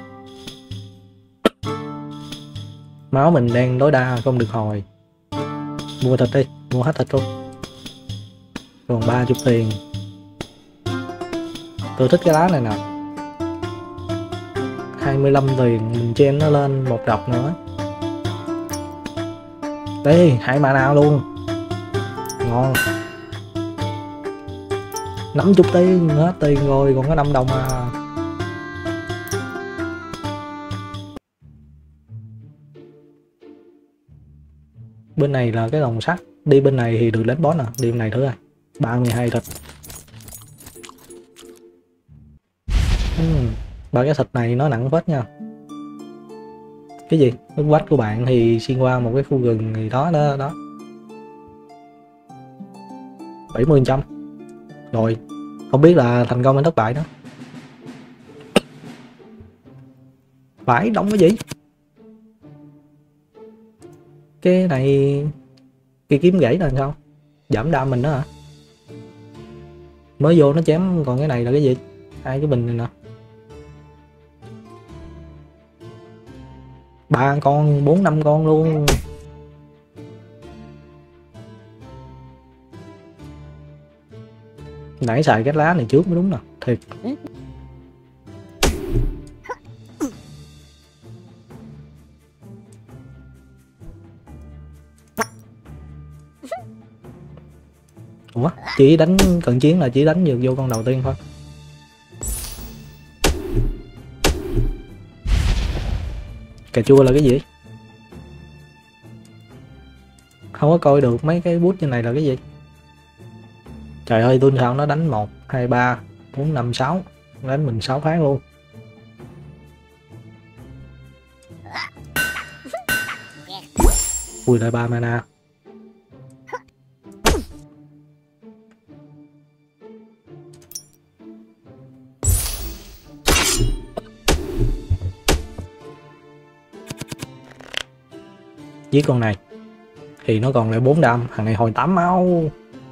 Máu mình đang tối đa không được hồi. Mua thịt đi, mua hết thịt luôn. Còn 30 tiền. Tôi thích cái lá này nè. 25 tiền, mình chen nó lên 1 độc nữa. Đây, 2 mana luôn. Ngon. 50 tiền, hết tiền rồi, còn có 5 đồng à. Bên này là cái lồng sắt, đi bên này thì được đánh boss nè, đi bên này thử rồi. 32 thịt. Ba cái thịt này nó nặng phết nha. Cái gì? Nước vách của bạn thì xuyên qua một cái khu rừng gì đó đó. 70%. Rồi, không biết là thành công hay thất bại đó. Phải đóng cái gì? Cái này, cái kiếm gãy là sao? Giảm đam mình đó hả? Mới vô nó chém, còn cái này là cái gì? 2 cái bình này nè. 3 con, 4, 5 con luôn. Nãy xài cái lá này trước mới đúng nè, thiệt. Ủa, chỉ đánh cận chiến là chỉ đánh được vô con đầu tiên thôi. Cà chua là cái gì? Không có coi được mấy cái bút như này là cái gì. Trời ơi, tôi sao nó đánh 1, 2, 3, 4, 5, 6. Đánh mình 6 phát luôn. Ui, lại 3 mana. Giết con này thì nó còn lại 4 đam, thằng này hồi 8 máu.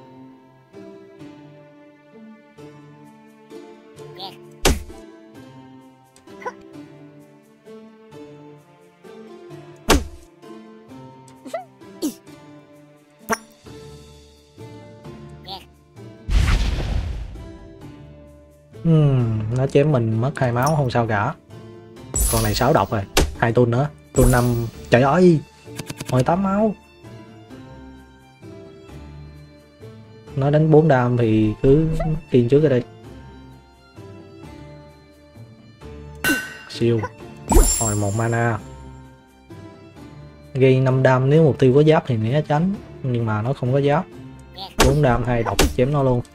Nó chém mình mất 2 máu không sao cả. Con này 6 độc rồi, 2 tuần nữa, tuần 5. Trời ơi, hồi 8 máu. Nó đánh 4 đam thì cứ khiên trước ở đây. Siêu. Hồi 1 mana. Gây 5 đam nếu mục tiêu có giáp thì né tránh, nhưng mà nó không có giáp. 4 đam 2 độc chém nó luôn.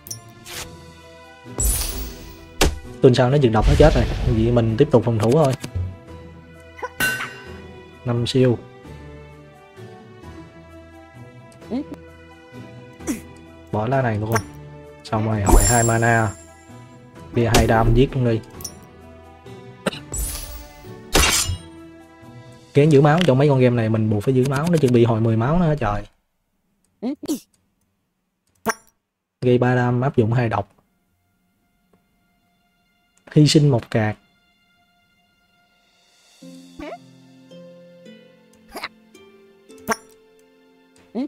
Tuần sau nó dừng độc nó chết rồi, vì mình tiếp tục phòng thủ thôi. 5 siêu. Bỏ lá này luôn. Xong rồi hồi 2 mana. Bia 2 đam giết luôn đi. Kén giữ máu trong mấy con game này mình buộc phải giữ máu, nó chuẩn bị hồi 10 máu nữa trời. Gây 3 đam áp dụng 2 độc. Hy sinh 1 card. Ừ.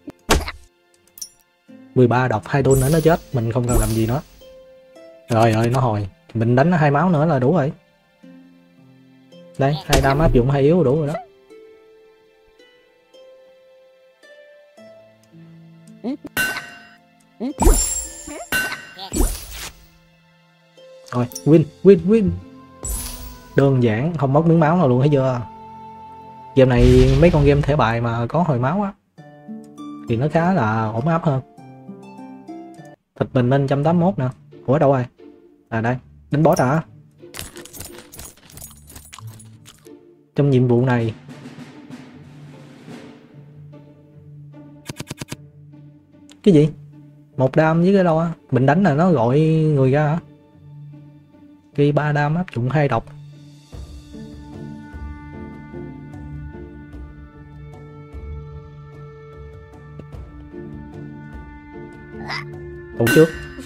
13 độc 2 đôn nữa nó chết, mình không cần làm gì nữa. Rồi ơi, nó hồi. Mình đánh nó 2 máu nữa là đủ rồi. Đây, 2 đam áp dụng 2 yếu đủ rồi đó. Rồi, win. Đơn giản, không mất miếng máu nào luôn thấy chưa. Game này mấy con game thẻ bài mà có hồi máu á thì nó khá là ổn áp hơn. Thịt bình minh 181 nè. Ủa đâu rồi? À đây, đánh boss à. Trong nhiệm vụ này cái gì? Một đam với cái đâu á? Mình đánh là nó gọi người ra hả? Ghi 3 đam áp dụng 2 độc. Thủ trước.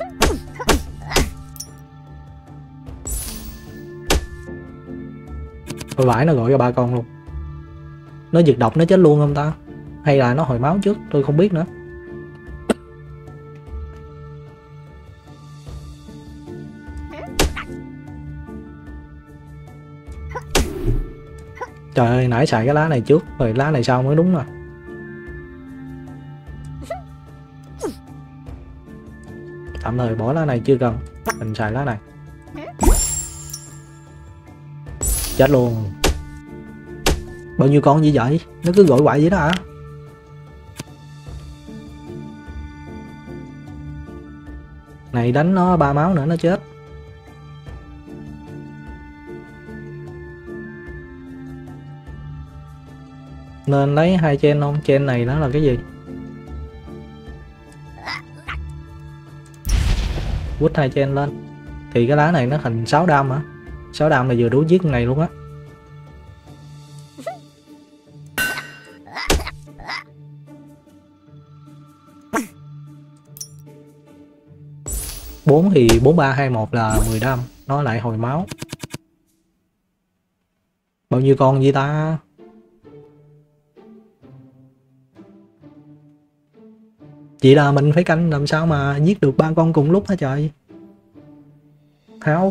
Thôi vãi, nó gọi ra 3 con luôn. Nó diệt độc nó chết luôn không ta? Hay là nó hồi máu trước, tôi không biết nữa. Trời ơi, nãy xài cái lá này trước rồi lá này sau mới đúng mà. Tạm thời bỏ lá này chưa cần, mình xài lá này. Chết luôn. Bao nhiêu con gì vậy? Nó cứ gọi quậy vậy đó hả? Này đánh nó 3 máu nữa nó chết. Nên lấy 2 chain không? Chain này nó là cái gì? Quýt 2 chain lên. Thì cái lá này nó thành 6 đam hả? 6 đam là vừa đủ giết con này luôn á. Bốn thì 4321 là 10 đam. Nó lại hồi máu. Bao nhiêu con vậy ta? Vậy là mình phải canh làm sao mà giết được 3 con cùng lúc hả trời? Háo.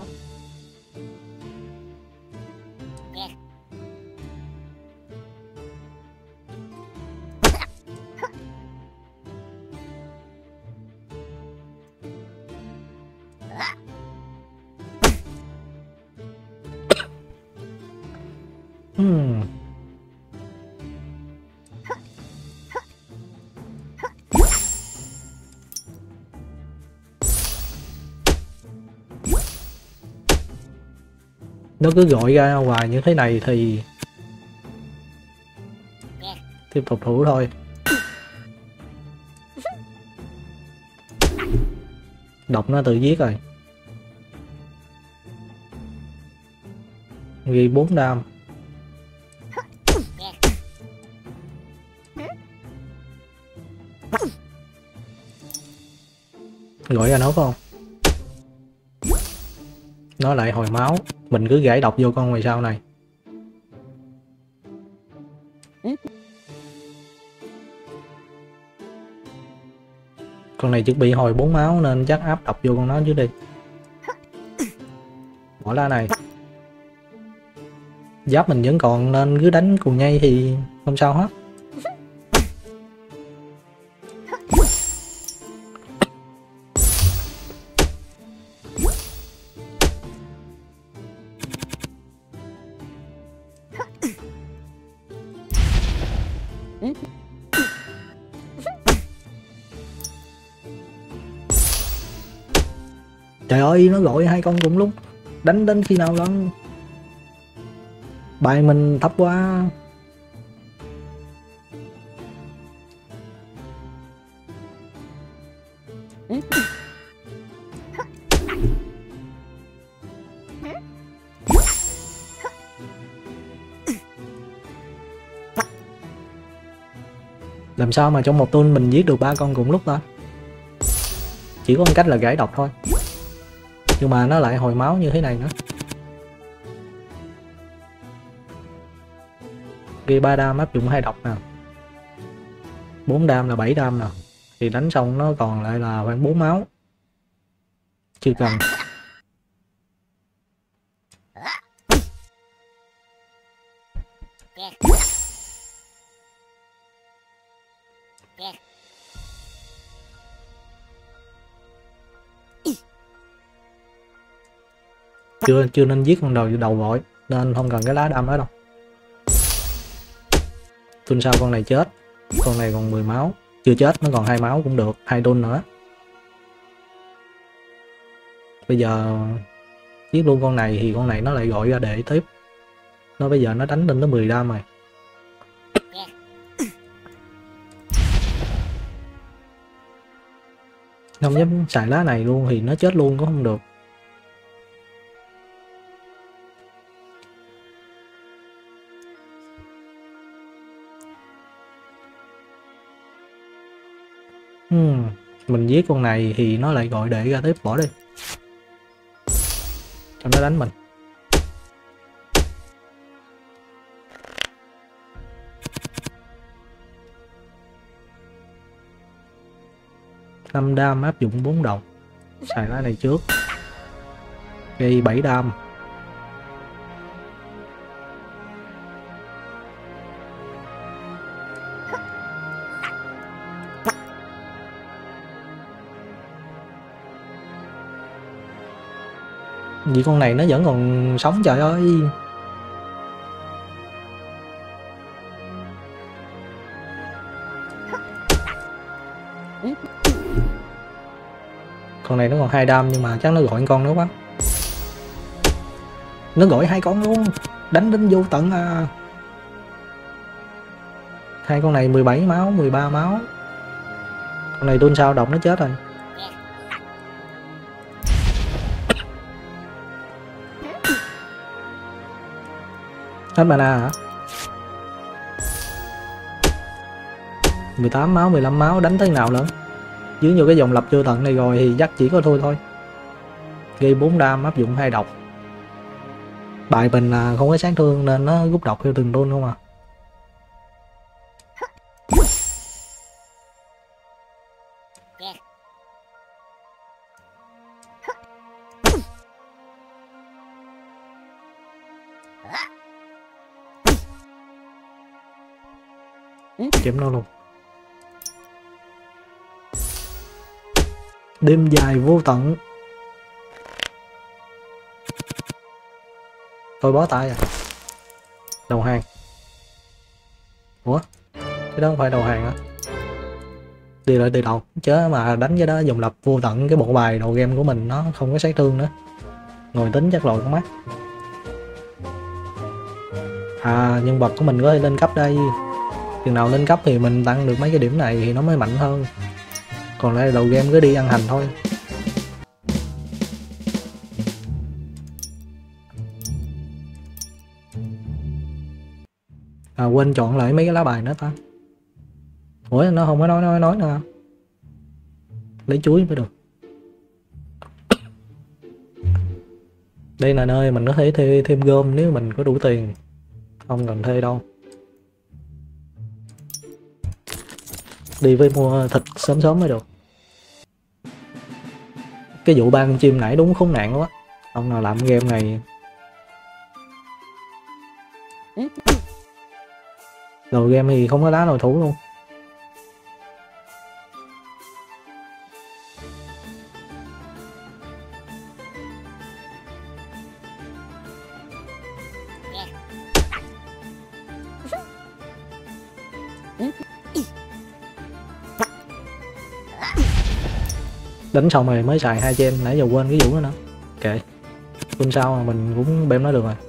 Nó cứ gọi ra hoài như thế này thì tiếp tục thủ thôi. Độc nó tự giết rồi. Ghi 4 đam. Gọi ra nó không? Nó lại hồi máu. Mình cứ gãy độc vô con ngoài sau này. Con này chuẩn bị hồi 4 máu nên chắc áp độc vô con nó chứ đi. Bỏ lá này. Giáp mình vẫn còn nên cứ đánh cùng nhây thì không sao hết. Trời ơi, nó gọi 2 con cùng lúc. Đánh đến khi nào lần? Bài mình thấp quá. Làm sao mà trong một tuần mình giết được 3 con cùng lúc ta? Chỉ có một cách là gãy độc thôi. Nhưng mà nó lại hồi máu như thế này nữa. Ghi 3 đam áp dụng 2 độc nè. 4 đam là 7 đam nè. Thì đánh xong nó còn lại là khoảng 4 máu. Chưa cần. Chưa nên giết con đầu vội nên không cần cái lá đam đó đâu. Tuần sau con này chết, con này còn 10 máu, chưa chết, nó còn 2 máu cũng được, 2 tuần nữa. Bây giờ giết luôn con này thì con này nó lại gọi ra để tiếp. Nó bây giờ nó đánh lên tới 10 đam rồi. Không dám xài lá này luôn thì nó chết luôn cũng không được. Mình giết con này thì nó lại gọi để ra tiếp, bỏ đi cho nó đánh mình. Năm đam áp dụng 4 đồng. Xài lá này trước, gây 7 đam. Vì con này nó vẫn còn sống, trời ơi. Con này nó còn 2 đam nhưng mà chắc nó gọi con nữa quá. Nó gọi 2 con luôn, đánh đến vô tận à. Hai con này 17 máu, 13 máu. Con này tuôn sao độc nó chết rồi. Hết mana hả? 18 máu, 15 máu, đánh tới nào nữa. Dưới vô cái vòng lập vô tận này rồi thì chắc chỉ có thua thôi. Gây 4 đam, áp dụng 2 độc. Bài mình là không có sát thương nên nó rút độc theo từng run không à. Chém nó luôn. Đêm dài vô tận. Tôi bó tay à. Đầu hàng. Ủa? Cái đó không phải đầu hàng á. Đi lại từ đầu. Chớ mà đánh cái đó dòng lập vô tận, cái bộ bài đầu game của mình nó không có sát thương nữa. Ngồi tính chắc lòi con mắt. À, nhân vật của mình có thể lên cấp đây. Chừng nào lên cấp thì mình tăng được mấy cái điểm này thì nó mới mạnh hơn. Còn lại đầu game cứ đi ăn hành thôi. À, quên chọn lại mấy cái lá bài nữa ta. Ủa, nó không có nói nữa. Lấy chuối mới được. Đây là nơi mình có thể thuê thêm gom nếu mình có đủ tiền. Không cần thuê đâu. Đi với mua thịt sớm sớm mới được. Cái vụ ban chim nãy đúng khốn nạn quá. Ông nào làm game này. Đầu game thì không có đá nội thủ luôn. Đánh xong rồi mới xài 2 gen, nãy giờ quên cái vụ đó nữa. Kệ, tuần sau mà mình cũng bem nó được rồi.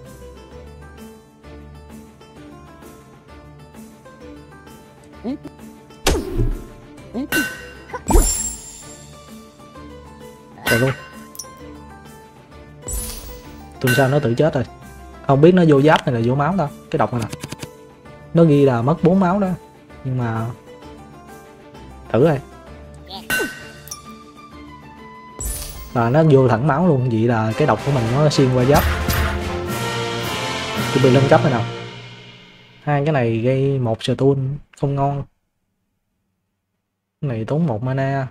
Rồi luôn. Tuần sau nó tự chết rồi. Không biết nó vô giáp hay là vô máu đâu. Cái độc này nè, nó ghi là mất 4 máu đó, nhưng mà thử rồi là nó vô thẳng máu luôn. Vậy là cái độc của mình nó xuyên qua giáp. Chuẩn bị lên cấp rồi nào. Hai cái này gây 1 stun không ngon. Cái này tốn 1 mana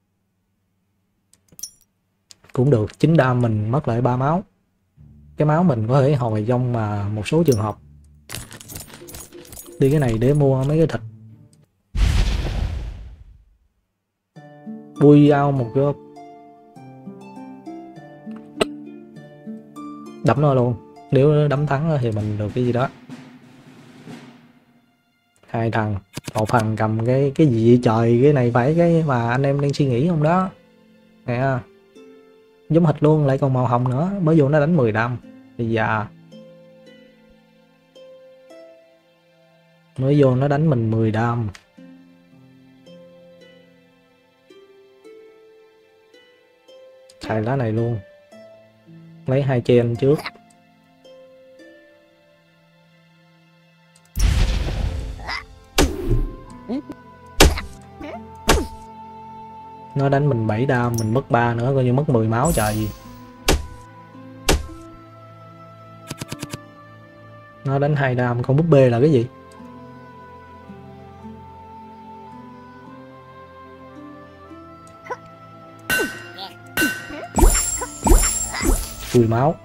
cũng được. 9 đam mình mất lại 3 máu. Cái máu mình có thể hồi trong mà một số trường hợp. Đi cái này để mua mấy cái thịt. Bui ao một gớp. Đấm nó luôn. Nếu đấm thắng thì mình được cái gì đó. Hai thằng, một thằng cầm cái gì vậy trời, cái này phải cái mà anh em đang suy nghĩ không đó nè, giống hệt luôn, lại còn màu hồng nữa, mới vô nó đánh 10 đam. Bây giờ mới vô nó đánh mình 10 đam. Xài lá này luôn, lấy 2 chen trước. Nó đánh mình 7 đam, mình mất 3 nữa, coi như mất 10 máu trời gì. Nó đánh 2 đam, con búp bê là cái gì? Mười máu.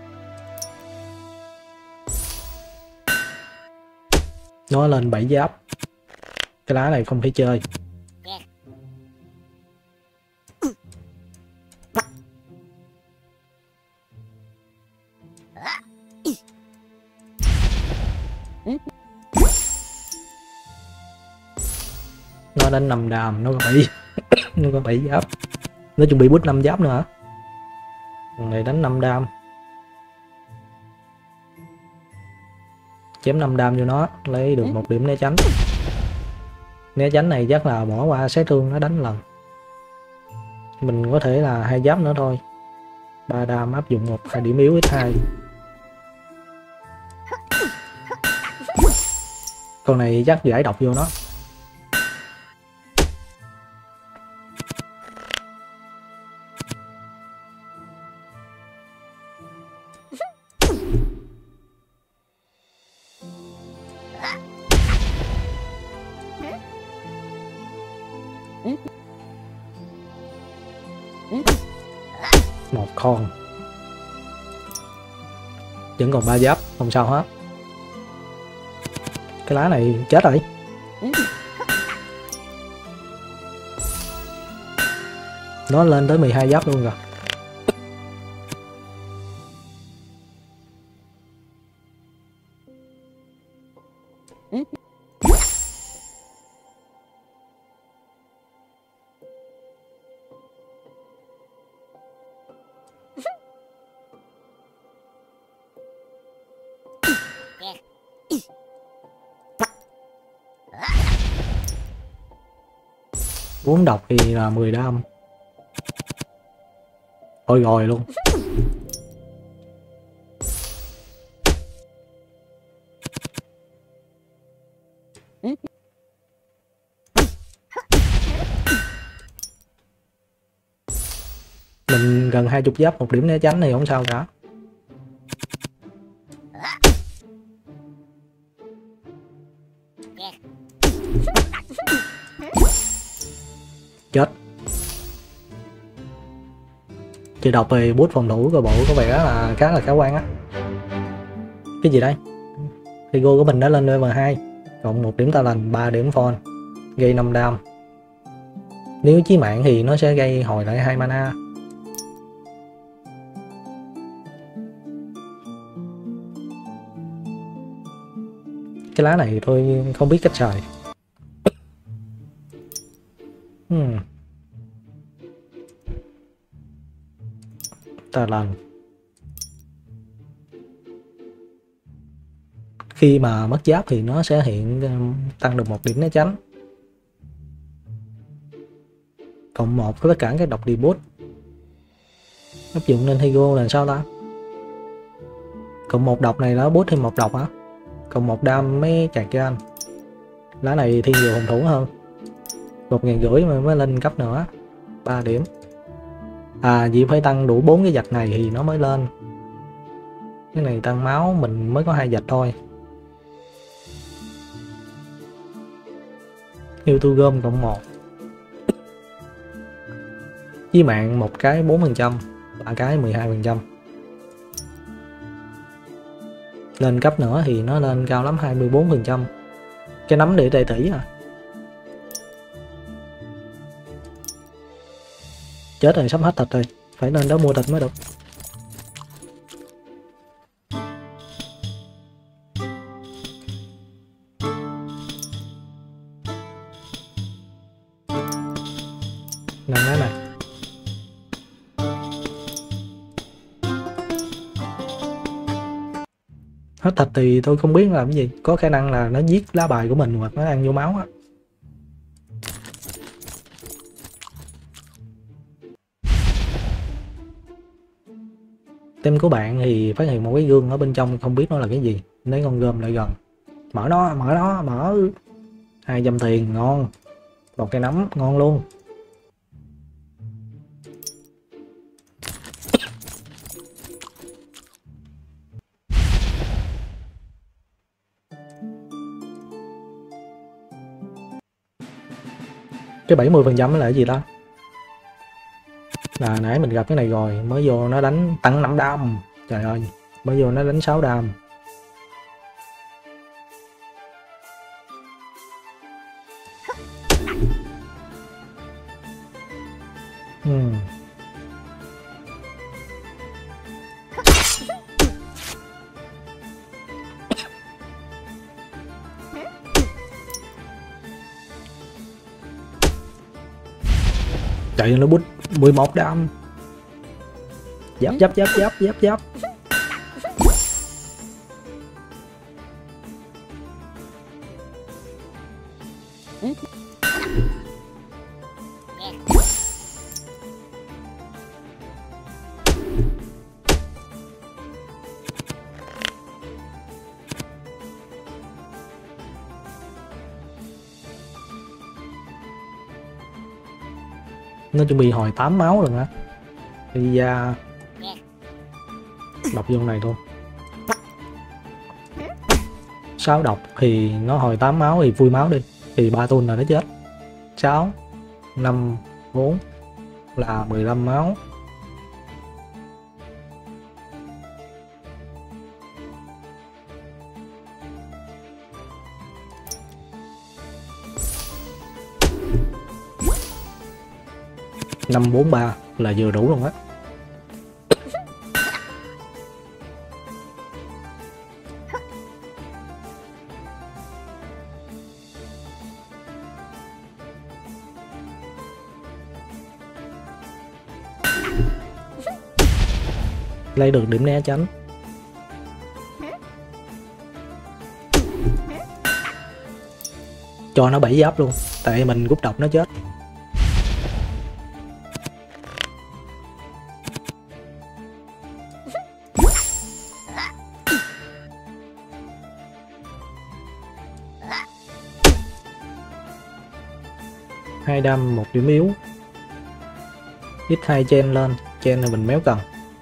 Nó lên 7 giáp. Cái lá này không thể chơi. Nó đánh 5 đam, nó có 7 nó có 7 giáp. Nó chuẩn bị bút 5 giáp nữa hả? Thằng này đánh 5 đam. Chém 5 đam vô nó, lấy được 1 điểm né tránh. Né tránh này chắc là bỏ qua sát thương nó đánh lần. Mình có thể là 2 giáp nữa thôi. 3 đam áp dụng 2 điểm yếu x2. Con này chắc giải độc vô nó. Một con. Vẫn còn 3 giáp, không sao hết. Cái lá này chết rồi. Nó lên tới 12 giáp luôn rồi. Uống độc thì là 10 đam. Ôi rồi luôn. Mình gần 20 giáp, 1 điểm né tránh thì không sao cả. Chết. Chơi độc về boost phòng thủ coi bộ có vẻ là khá quan á. Cái gì đây? Higo của mình đã lên level 2, cộng 1 điểm ta lành, 3 điểm phone, gây 5 đam. Nếu chí mạng thì nó sẽ gây hồi lại 2 mana. Cái lá này tôi không biết cách xài. Ta lành. Khi mà mất giáp thì nó sẽ hiện tăng được 1 điểm né tránh. Cộng 1 với tất cả các độc debut. Áp dụng lên Higo là sao ta? Cộng 1 độc này nó boost thêm 1 độc hả? Cộng 1 đam mấy chạc gan. Lá này thiên nhiều phòng thủ hơn. 1.500 mà mới lên cấp nữa. 3 điểm. À vì phải tăng đủ 4 cái vạch này thì nó mới lên. Cái này tăng máu mình mới có 2 vạch thôi. Yêu tu gom cộng 1. Chí mạng một cái 4%, 3 cái 12%. Lên cấp nữa thì nó lên cao lắm 24%. Cái nắm để tệ tỷ à. Chết rồi, sắp hết thịt rồi, phải lên đó mua thịt mới được. Nằm đó này. Hết thịt thì tôi không biết làm cái gì, có khả năng là nó giết lá bài của mình hoặc nó ăn vô máu á. Team của bạn thì phát hiện một cái gương ở bên trong, không biết nó là cái gì, lấy con gươm lại gần. Mở nó, mở. 200 tiền, ngon. Một cái nấm, ngon luôn. Cái 70% là cái gì ta? Là nãy mình gặp cái này rồi, mới vô nó đánh tăng 5 đam. Trời ơi, mới vô nó đánh 6 đam. Chạy nó bút 11 đam. Giáp. Nó chuẩn bị hồi 8 máu rồi hả? Đi ra đọc vô này thôi. 6 độc thì nó hồi 8 máu thì vui máu đi. Thì 3 tuần là nó chết. 6 5 4 là 15 máu. Năm 43 là vừa đủ luôn á. Lấy được điểm né tránh. Cho nó 7 giáp luôn, tại mình gút độc nó chết. Hai đam một điểm yếu. X2 chen lên, chen là mình méo cần.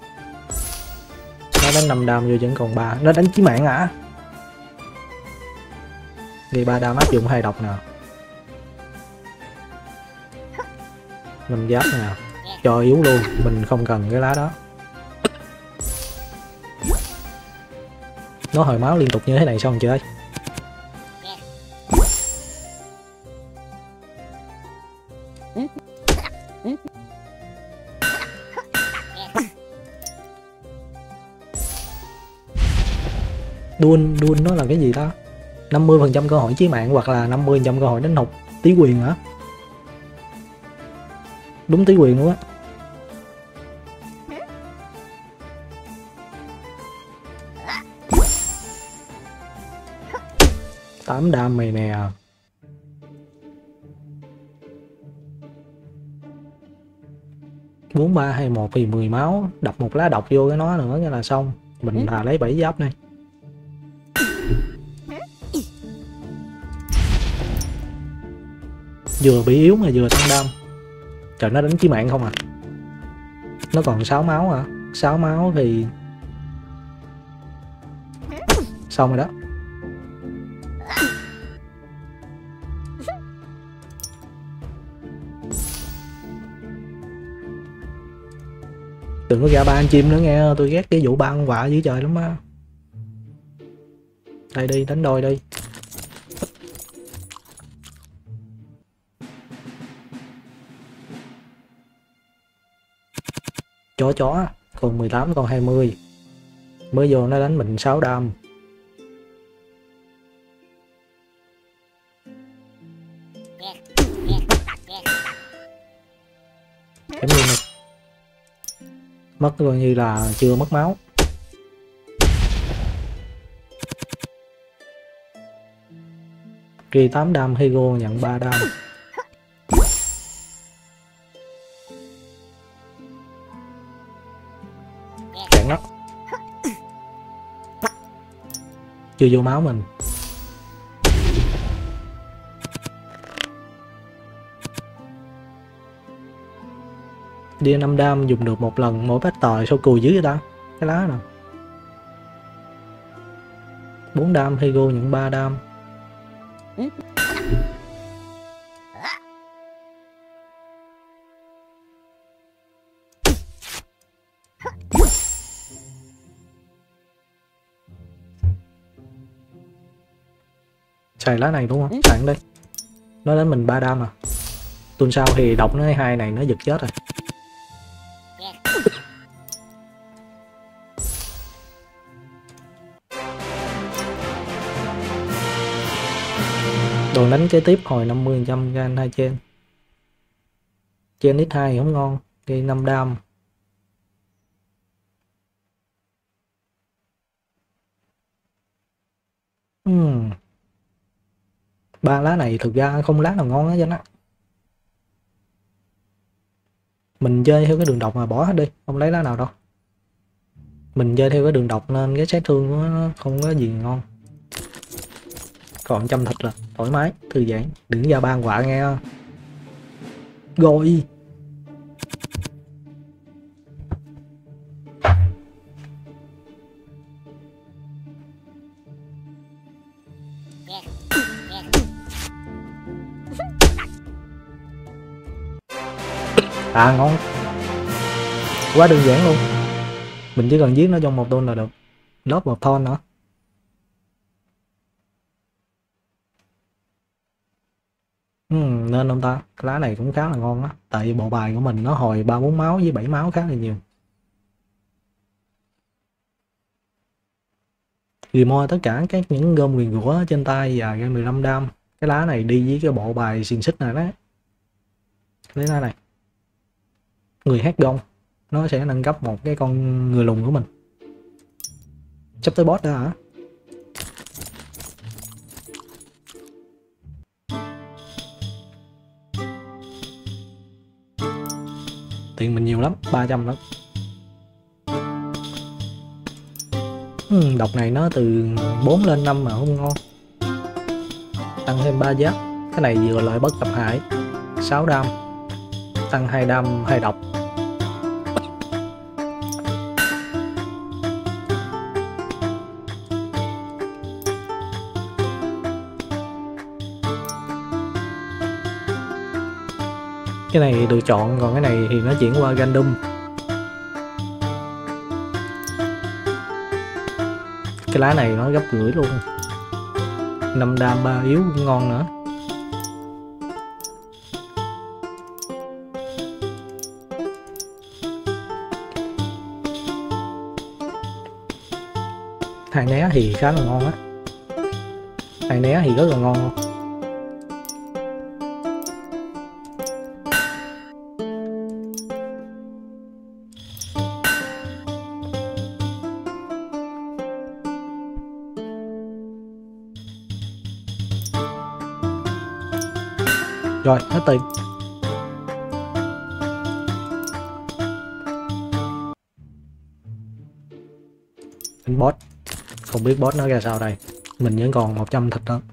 Nó đánh 5 đam vô vẫn còn 3. Nó đánh chí mạng hả? Ghi 3 đam áp dụng 2 độc nè. 5 giáp nè. Cho yếu luôn, mình không cần cái lá đó. Nó hồi máu liên tục như thế này xong chơi. Đuôn nó là cái gì ta? 50% cơ hội chí mạng hoặc là 50% cơ hội đánh hụt. Tí quyền hả? Đúng tí quyền luôn á. Tám đam mày nè. Bốn ba hai một thì 10 máu, đập một lá độc vô cái nó nữa cái là xong. Mình là lấy 7 giáp này. Vừa bị yếu mà vừa tăng đam. Trời, nó đánh chí mạng không à. Nó còn 6 máu à. 6 máu thì xong rồi đó. Đừng có ra ba ăn chim nữa nghe, tôi ghét cái vụ ba con quạ dưới trời lắm á. Đây đi, đánh đôi đi. Chó, còn 18 còn 20. Mới vô nó đánh mình 6 đam. Kém nhiên này. Mất coi như là chưa mất máu. Ghi 8 đam, Hego nhận 3 đam. Cạn nó. Chưa vô máu mình. Đi 5 đam dùng được một lần mỗi bát tòi, sao cùi dữ vậy ta? Cái lá nào. 4 đam, Hego nhận 3 đam. Xài lá này đúng không? Xài đây. Nó đến mình 3 đam à. Tuần sau thì đọc nó 2 này nó giật chết rồi. Đồ đánh kế tiếp hồi 50% gan 2 trên. Trên x2 không ngon, gây 5 đam. Ba lá này thực ra không lá nào ngon á cho nó. Mình chơi theo cái đường độc mà bỏ hết đi, không lấy lá nào đâu. Mình chơi theo cái đường độc nên cái sát thương của nó không có gì ngon. Còn chăm thịt là thoải mái, thư giãn, đừng ra ban quả nghe. Rồi. À ngon. Quá đơn giản luôn. Mình chỉ cần giết nó trong một turn là được. Lót một thon nữa. Nên ông ta, cái lá này cũng khá là ngon á. Tại vì bộ bài của mình nó hồi 3-4 máu với 7 máu khá là nhiều. Gmo tất cả các những gom quyền rủa trên tay và gây 15 đam. Cái lá này đi với cái bộ bài xiên xích này đấy. Lấy lá này. Người hát gông. Nó sẽ nâng cấp một cái con người lùn của mình. Sắp tới boss đó hả? Tiền mình nhiều lắm, 300 lắm. Độc này nó từ 4 lên 5 mà không ngon. Tăng thêm 3 giáp. Cái này vừa loại bất cập hại. 6 đam. Tăng 2 đam 2 độc. Cái này được chọn, còn cái này thì nó chuyển qua random. Cái lá này nó gấp rưỡi luôn. 5 đam 3 yếu cũng ngon nữa. Hai né thì khá là ngon á. Hai né thì rất là ngon luôn. Rồi, hết tiền. Anh boss. Không biết boss nó ra sao đây. Mình vẫn còn 100 thịt đó.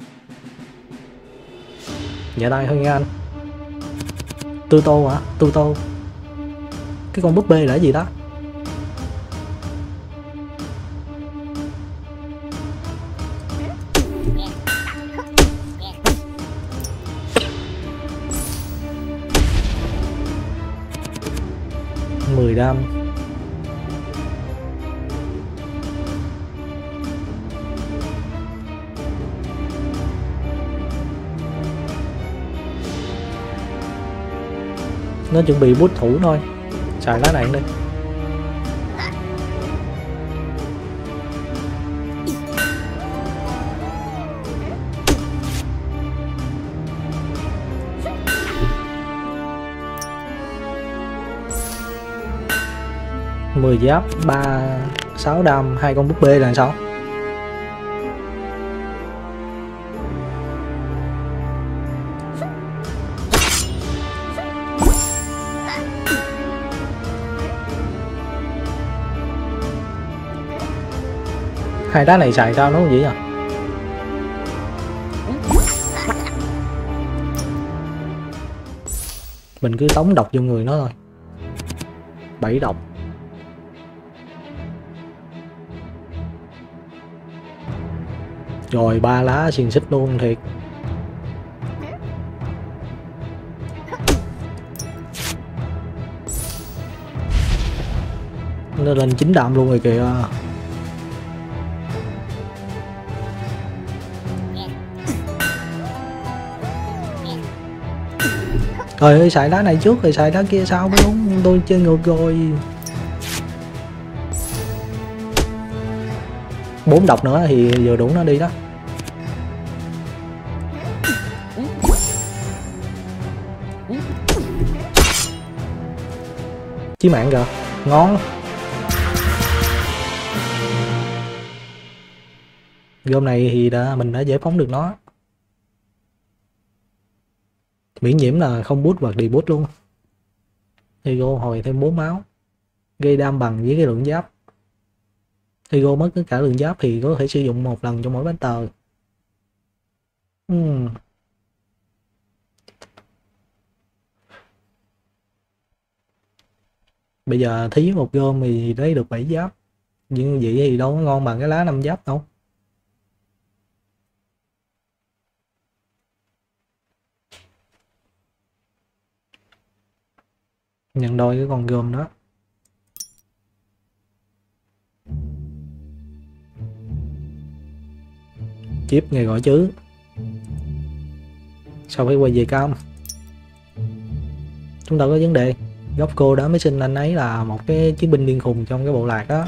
Dạ tay thôi nha anh. Tư tô hả? Tư tô. Cái con búp bê là cái gì đó? Đam. Nó chuẩn bị bút thủ thôi. Xài lá này đi. 10 giáp 3 6 đam 2 con búp bê là sao? Hai đá này xài sao nó vậy à? Mình cứ tống độc vô người nó thôi. 7 độc. Rồi 3 lá xiên xích luôn thiệt. Nó lên 9 đạm luôn rồi kìa. Trời ơi, xài đá này trước rồi xài đá kia sau mới đúng, tôi chơi ngược rồi. 4 độc nữa thì vừa đủ nó đi đó. Chí mạng kìa, ngon. Gom này thì mình đã giải phóng được nó. Miễn nhiễm là không bút hoặc đi bút luôn. Ego hồi thêm 4 máu, gây đam bằng với cái lượng giáp. Ego mất tất cả lượng giáp thì có thể sử dụng một lần trong mỗi bán tờ. Bây giờ thí một gom thì lấy được 7 giáp, nhưng vậy thì đâu có ngon bằng cái lá 5 giáp đâu. Nhận đôi cái con gom đó. Chip nghe gọi chứ. Sao phải quay về cam? Chúng ta có vấn đề. Góc cô đó mới xin anh ấy là một cái chiến binh điên khùng trong cái bộ lạc đó.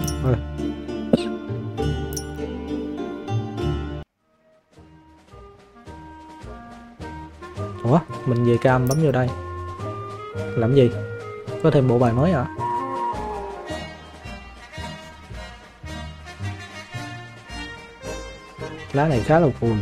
Ủa, mình về cam bấm vô đây. Làm gì? Có thêm bộ bài mới à? Lá này khá là phùn.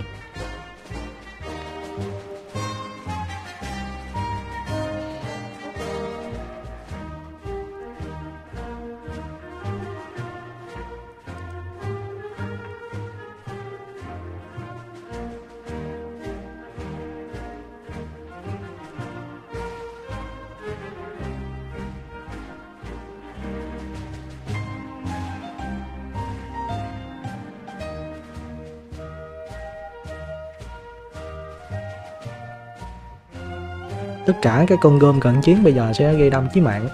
Tất cả các con gom cận chiến bây giờ sẽ gây đâm chí mạng.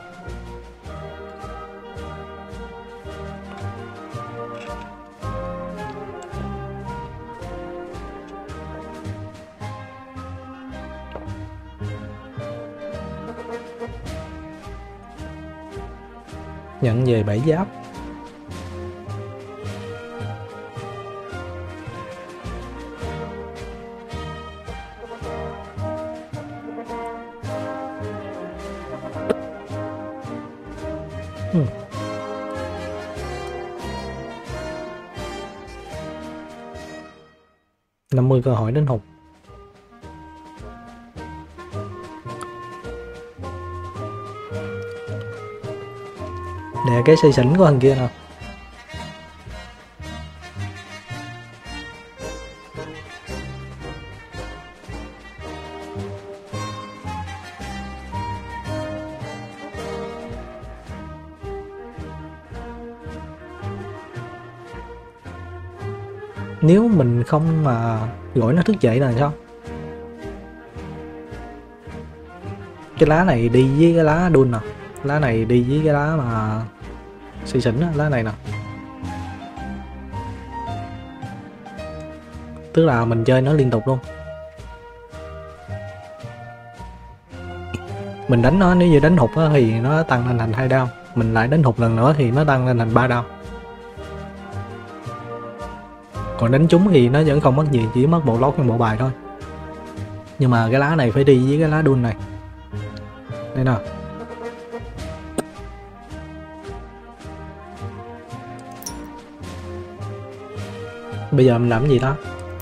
Nhận về 7 giáp. Hmm. 50 cơ hội đến hụt. Đè cái xây xỉn của thằng kia nè. Nếu mình không mà gọi nó thức dậy là sao? Cái lá này đi với cái lá đun nè. Lá này đi với cái lá mà xì xỉn á, lá này nè. Tức là mình chơi nó liên tục luôn. Mình đánh nó, nếu như đánh hụt á thì nó tăng lên thành 2 đao. Mình lại đánh hụt lần nữa thì nó tăng lên thành 3 đao. Còn đánh trúng thì nó vẫn không mất gì, chỉ mất bộ lót trong bộ bài thôi. Nhưng mà cái lá này phải đi với cái lá đun này. Đây nè. Bây giờ mình làm cái gì đó?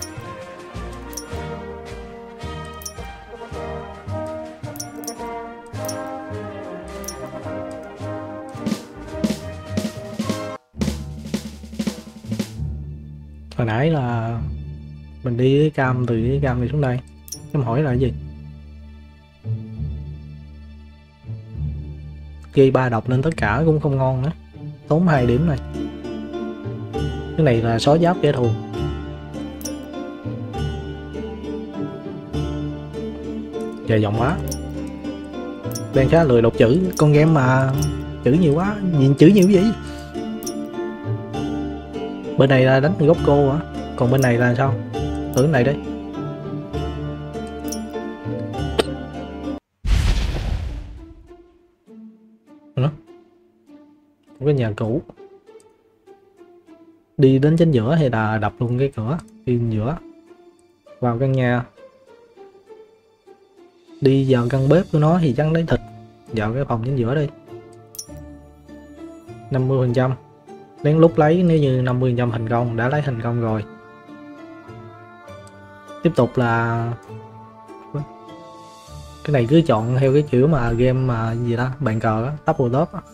Hồi nãy là mình đi cái cam, từ cái cam này xuống đây, em hỏi là cái gì? Ghi 3 độc nên tất cả cũng không ngon nữa, tốn 2 điểm này. Cái này là xóa giáp kẻ thù. Dài dòng quá, đang khá lười đọc chữ, con game mà chữ nhiều quá, nhìn chữ nhiều vậy. Bên này là đánh gốc cô hả? Còn bên này là sao? Thử cái này đi. Cái nhà cũ. Đi đến chính giữa hay là đập luôn cái cửa? Đi giữa. Vào căn nhà. Đi vào căn bếp của nó thì chắc lấy thịt. Vào cái phòng chính giữa đi. 50%. Lén lút lấy, nếu như 50% thành công, đã lấy thành công rồi. Tiếp tục là cái này cứ chọn theo cái kiểu mà game mà gì đó, bàn cờ á, double top á.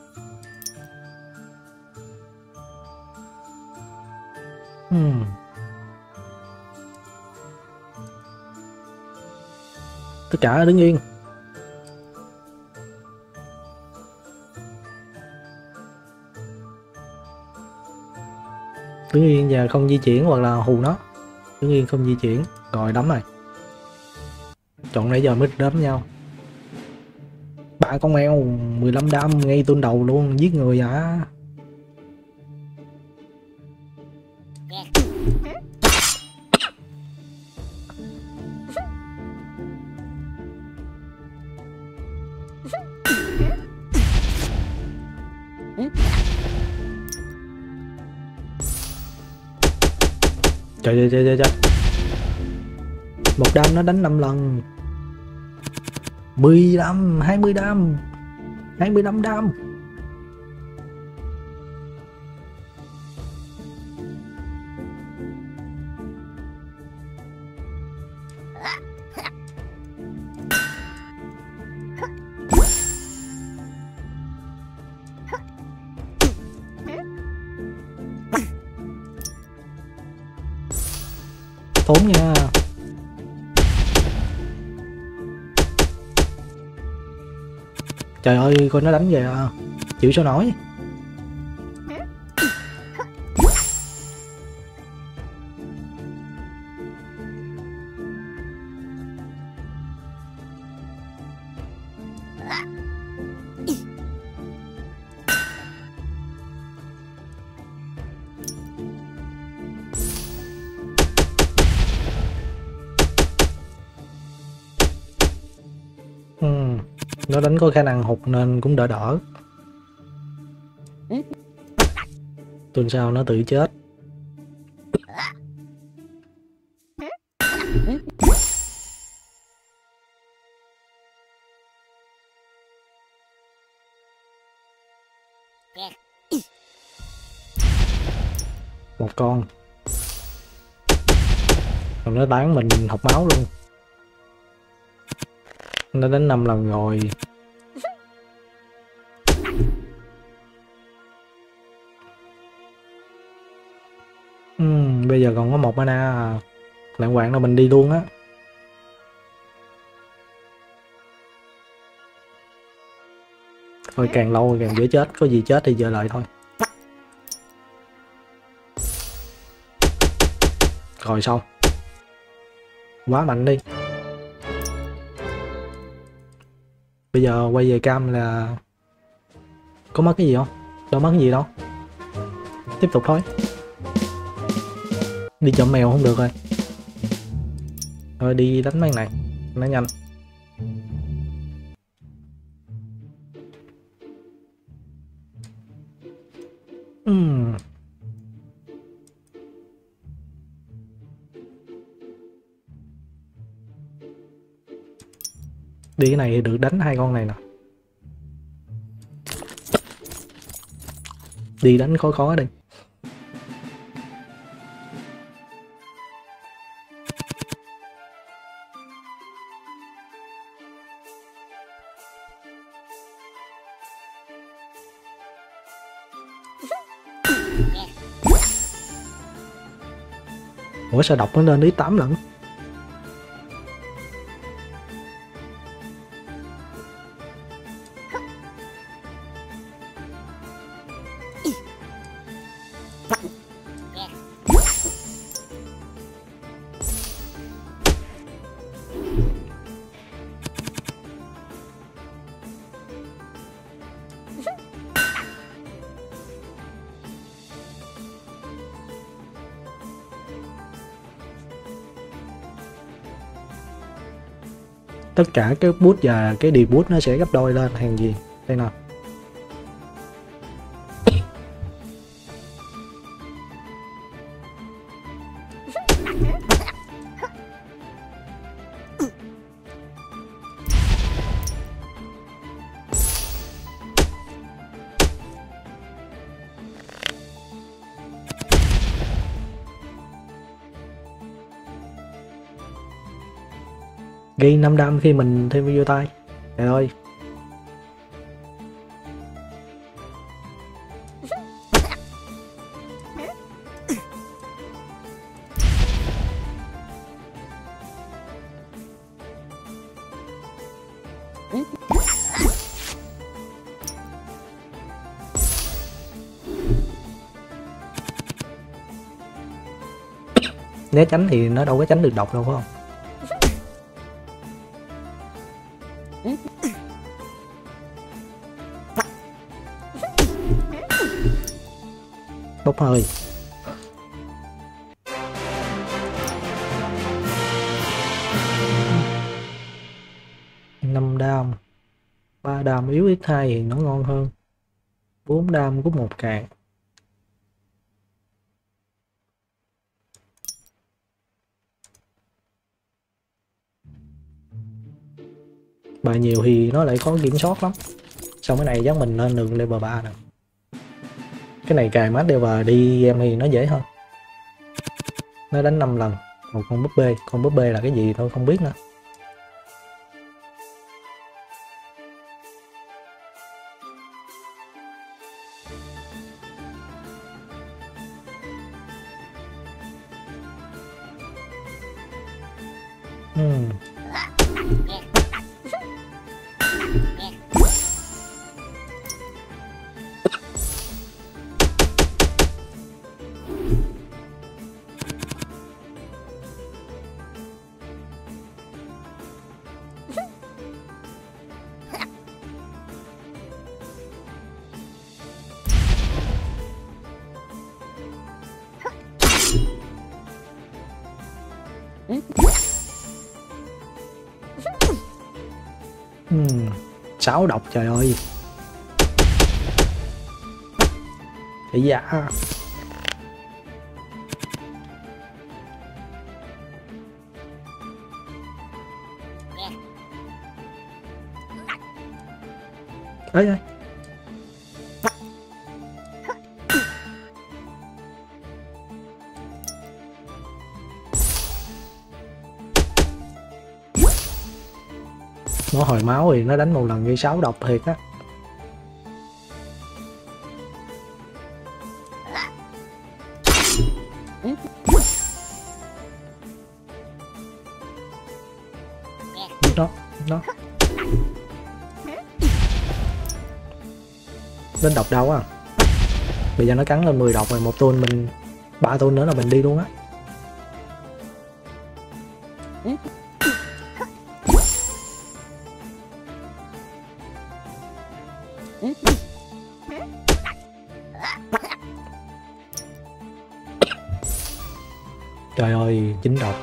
Tất cả đứng yên. Đứng yên và không di chuyển hoặc là hù nó. Đứng yên không di chuyển. Rồi đấm này. Chọn nãy giờ mới đấm nhau. 3 con mèo 15 đam ngay tuôn đầu luôn, giết người hả? Trời trời trời trời. Một đam nó đánh 5 lần. 10 đam, 20 đam, 25 đam. Tốn nha. Trời ơi, coi nó đánh về à. Chịu sao nổi. Nó đánh có khả năng hụt nên cũng đỡ đỡ. Tuần sau nó tự chết. Một con. Còn nó bán mình học máu luôn. Nó đánh 5 lần rồi. Bây giờ còn có 1 mana à. Lạng quạng là mình đi luôn á. Thôi càng lâu càng dễ chết, có gì chết thì giờ lại thôi. Rồi xong. Quá mạnh đi. Bây giờ quay về cam là có mất cái gì không? Đâu mất cái gì đâu. Tiếp tục thôi. Đi chọn mèo không được rồi. Thôi đi đánh mấy này, nó nhanh. Đi cái này thì được đánh 2 con này nè. Đi đánh khó khó đi. Ủa sao đọc nó lên đến 8 lần? Tất cả cái boost và cái deboost nó sẽ gấp đôi lên hàng gì đây nào. Gây 5 đam khi mình thêm video tay. Trời ơi. Né tránh thì nó đâu có tránh được độc đâu phải không? Bốc hơi. Năm đam, 3 đam yếu x2 thì nó ngon hơn. 4 đam có 1 càng. Bài nhiều thì nó lại có kiểm soát lắm. Xong cái này chắc mình lên đường level 3 nè. Cái này cài mát level đi em thì nó dễ hơn. Nó đánh 5 lần một con búp bê. Con búp bê là cái gì tôi không biết nữa. Sáu độc trời ơi. Thì dạ. Ấy ơi. Nó hồi máu thì nó đánh một lần gây 6 độc thiệt á. Nó lên độc đâu à. Bây giờ nó cắn lên 10 độc rồi, một tuần mình 3 tuần nữa là mình đi luôn á. Trời ơi, 9 độc.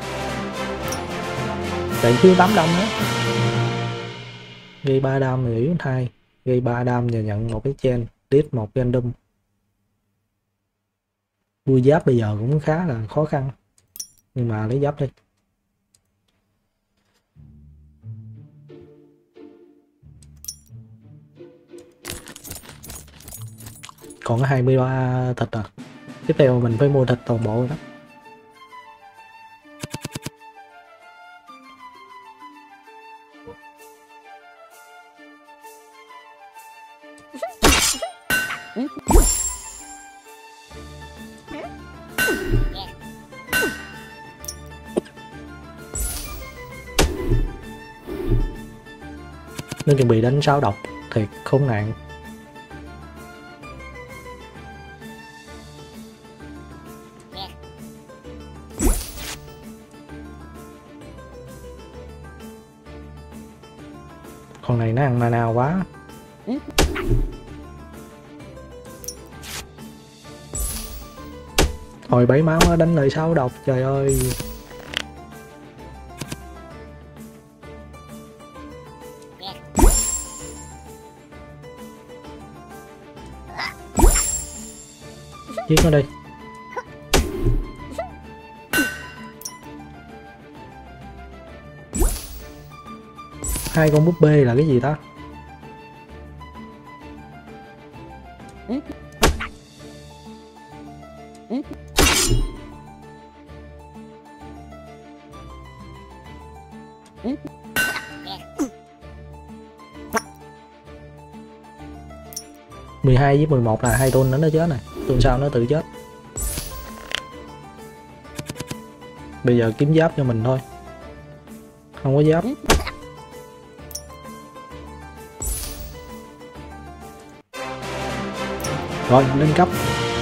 Chạy thiếu 8 đâm á. Gây 3 đam thì yếu 2. Gây 3 đam và nhận một cái chain, tiết một random. Vui giáp bây giờ cũng khá là khó khăn. Nhưng mà lấy giáp đi. Còn có 23 thịt à. Tiếp theo mình phải mua thịt toàn bộ đó. Nên chuẩn bị đánh 6 độc thiệt khốn nạn. Con này nó ăn mana quá. Thôi 7 máu nó đánh lại 6 độc, trời ơi. Giết nó đi. Hai con búp bê là cái gì ta? Mười hai với 11 là hai tool nó chết này. Tool sau nó tự chết. Bây giờ kiếm giáp cho mình thôi. Không có giáp. Rồi lên cấp.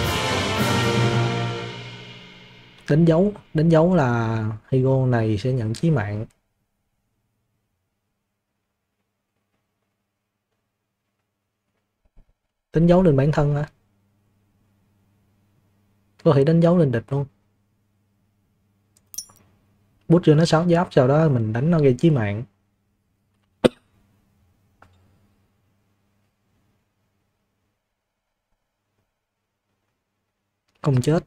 Đánh dấu là Higo này sẽ nhận chí mạng. Đánh dấu lên bản thân hả? Có thể đánh dấu lên địch luôn. Bút cho nó 6 giáp, sau đó mình đánh nó gây chí mạng. Không chết.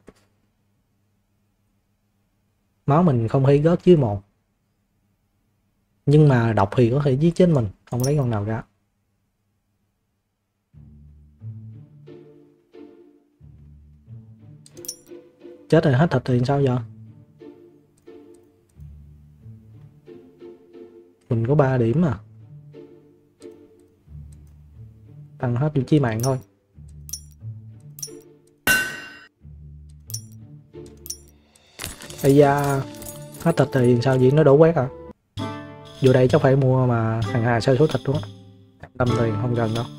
Máu mình không thấy gớt dưới 1. Nhưng mà độc thì có thể giết chết mình, không lấy con nào ra. Chết rồi, hết thịt thì sao giờ? Mình có 3 điểm à. Tăng hết điểm chí mạng thôi. Ây da, hết thịt thì sao vậy, nó đổ quét à? Vô đây chắc phải mua mà hàng hà sa số thịt luôn á. Tâm tiền không gần đâu.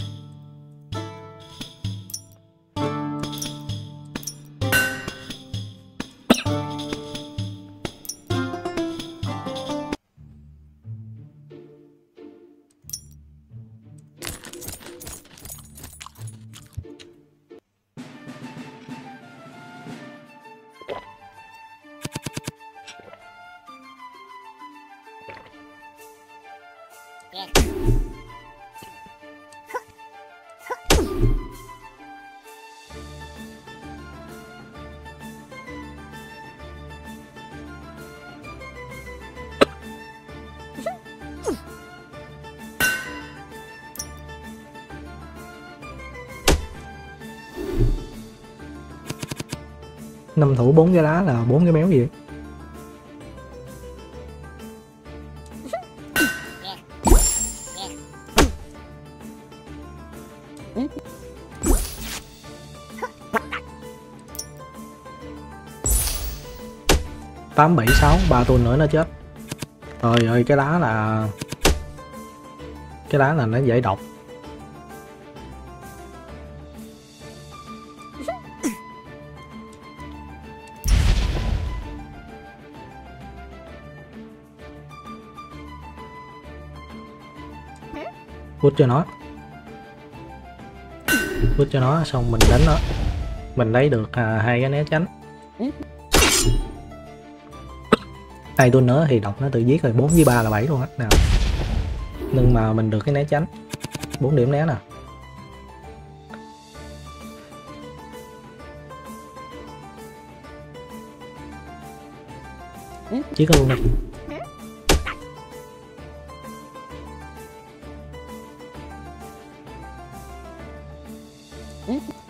Năm thủ 4 cái lá là 4 cái méo gì vậy? Tám bảy sáu 3 tuần nữa nó chết. Trời ơi, cái lá là nó giải độc. Vút cho nó xong mình đánh nó, mình lấy được 2 cái né tránh. 2 tuần nữa thì độc nó tự giết rồi. 4 với 3 là 7 luôn á nào. Nhưng mà mình được cái né tránh 4 điểm né nè. Chỉ có luôn đi.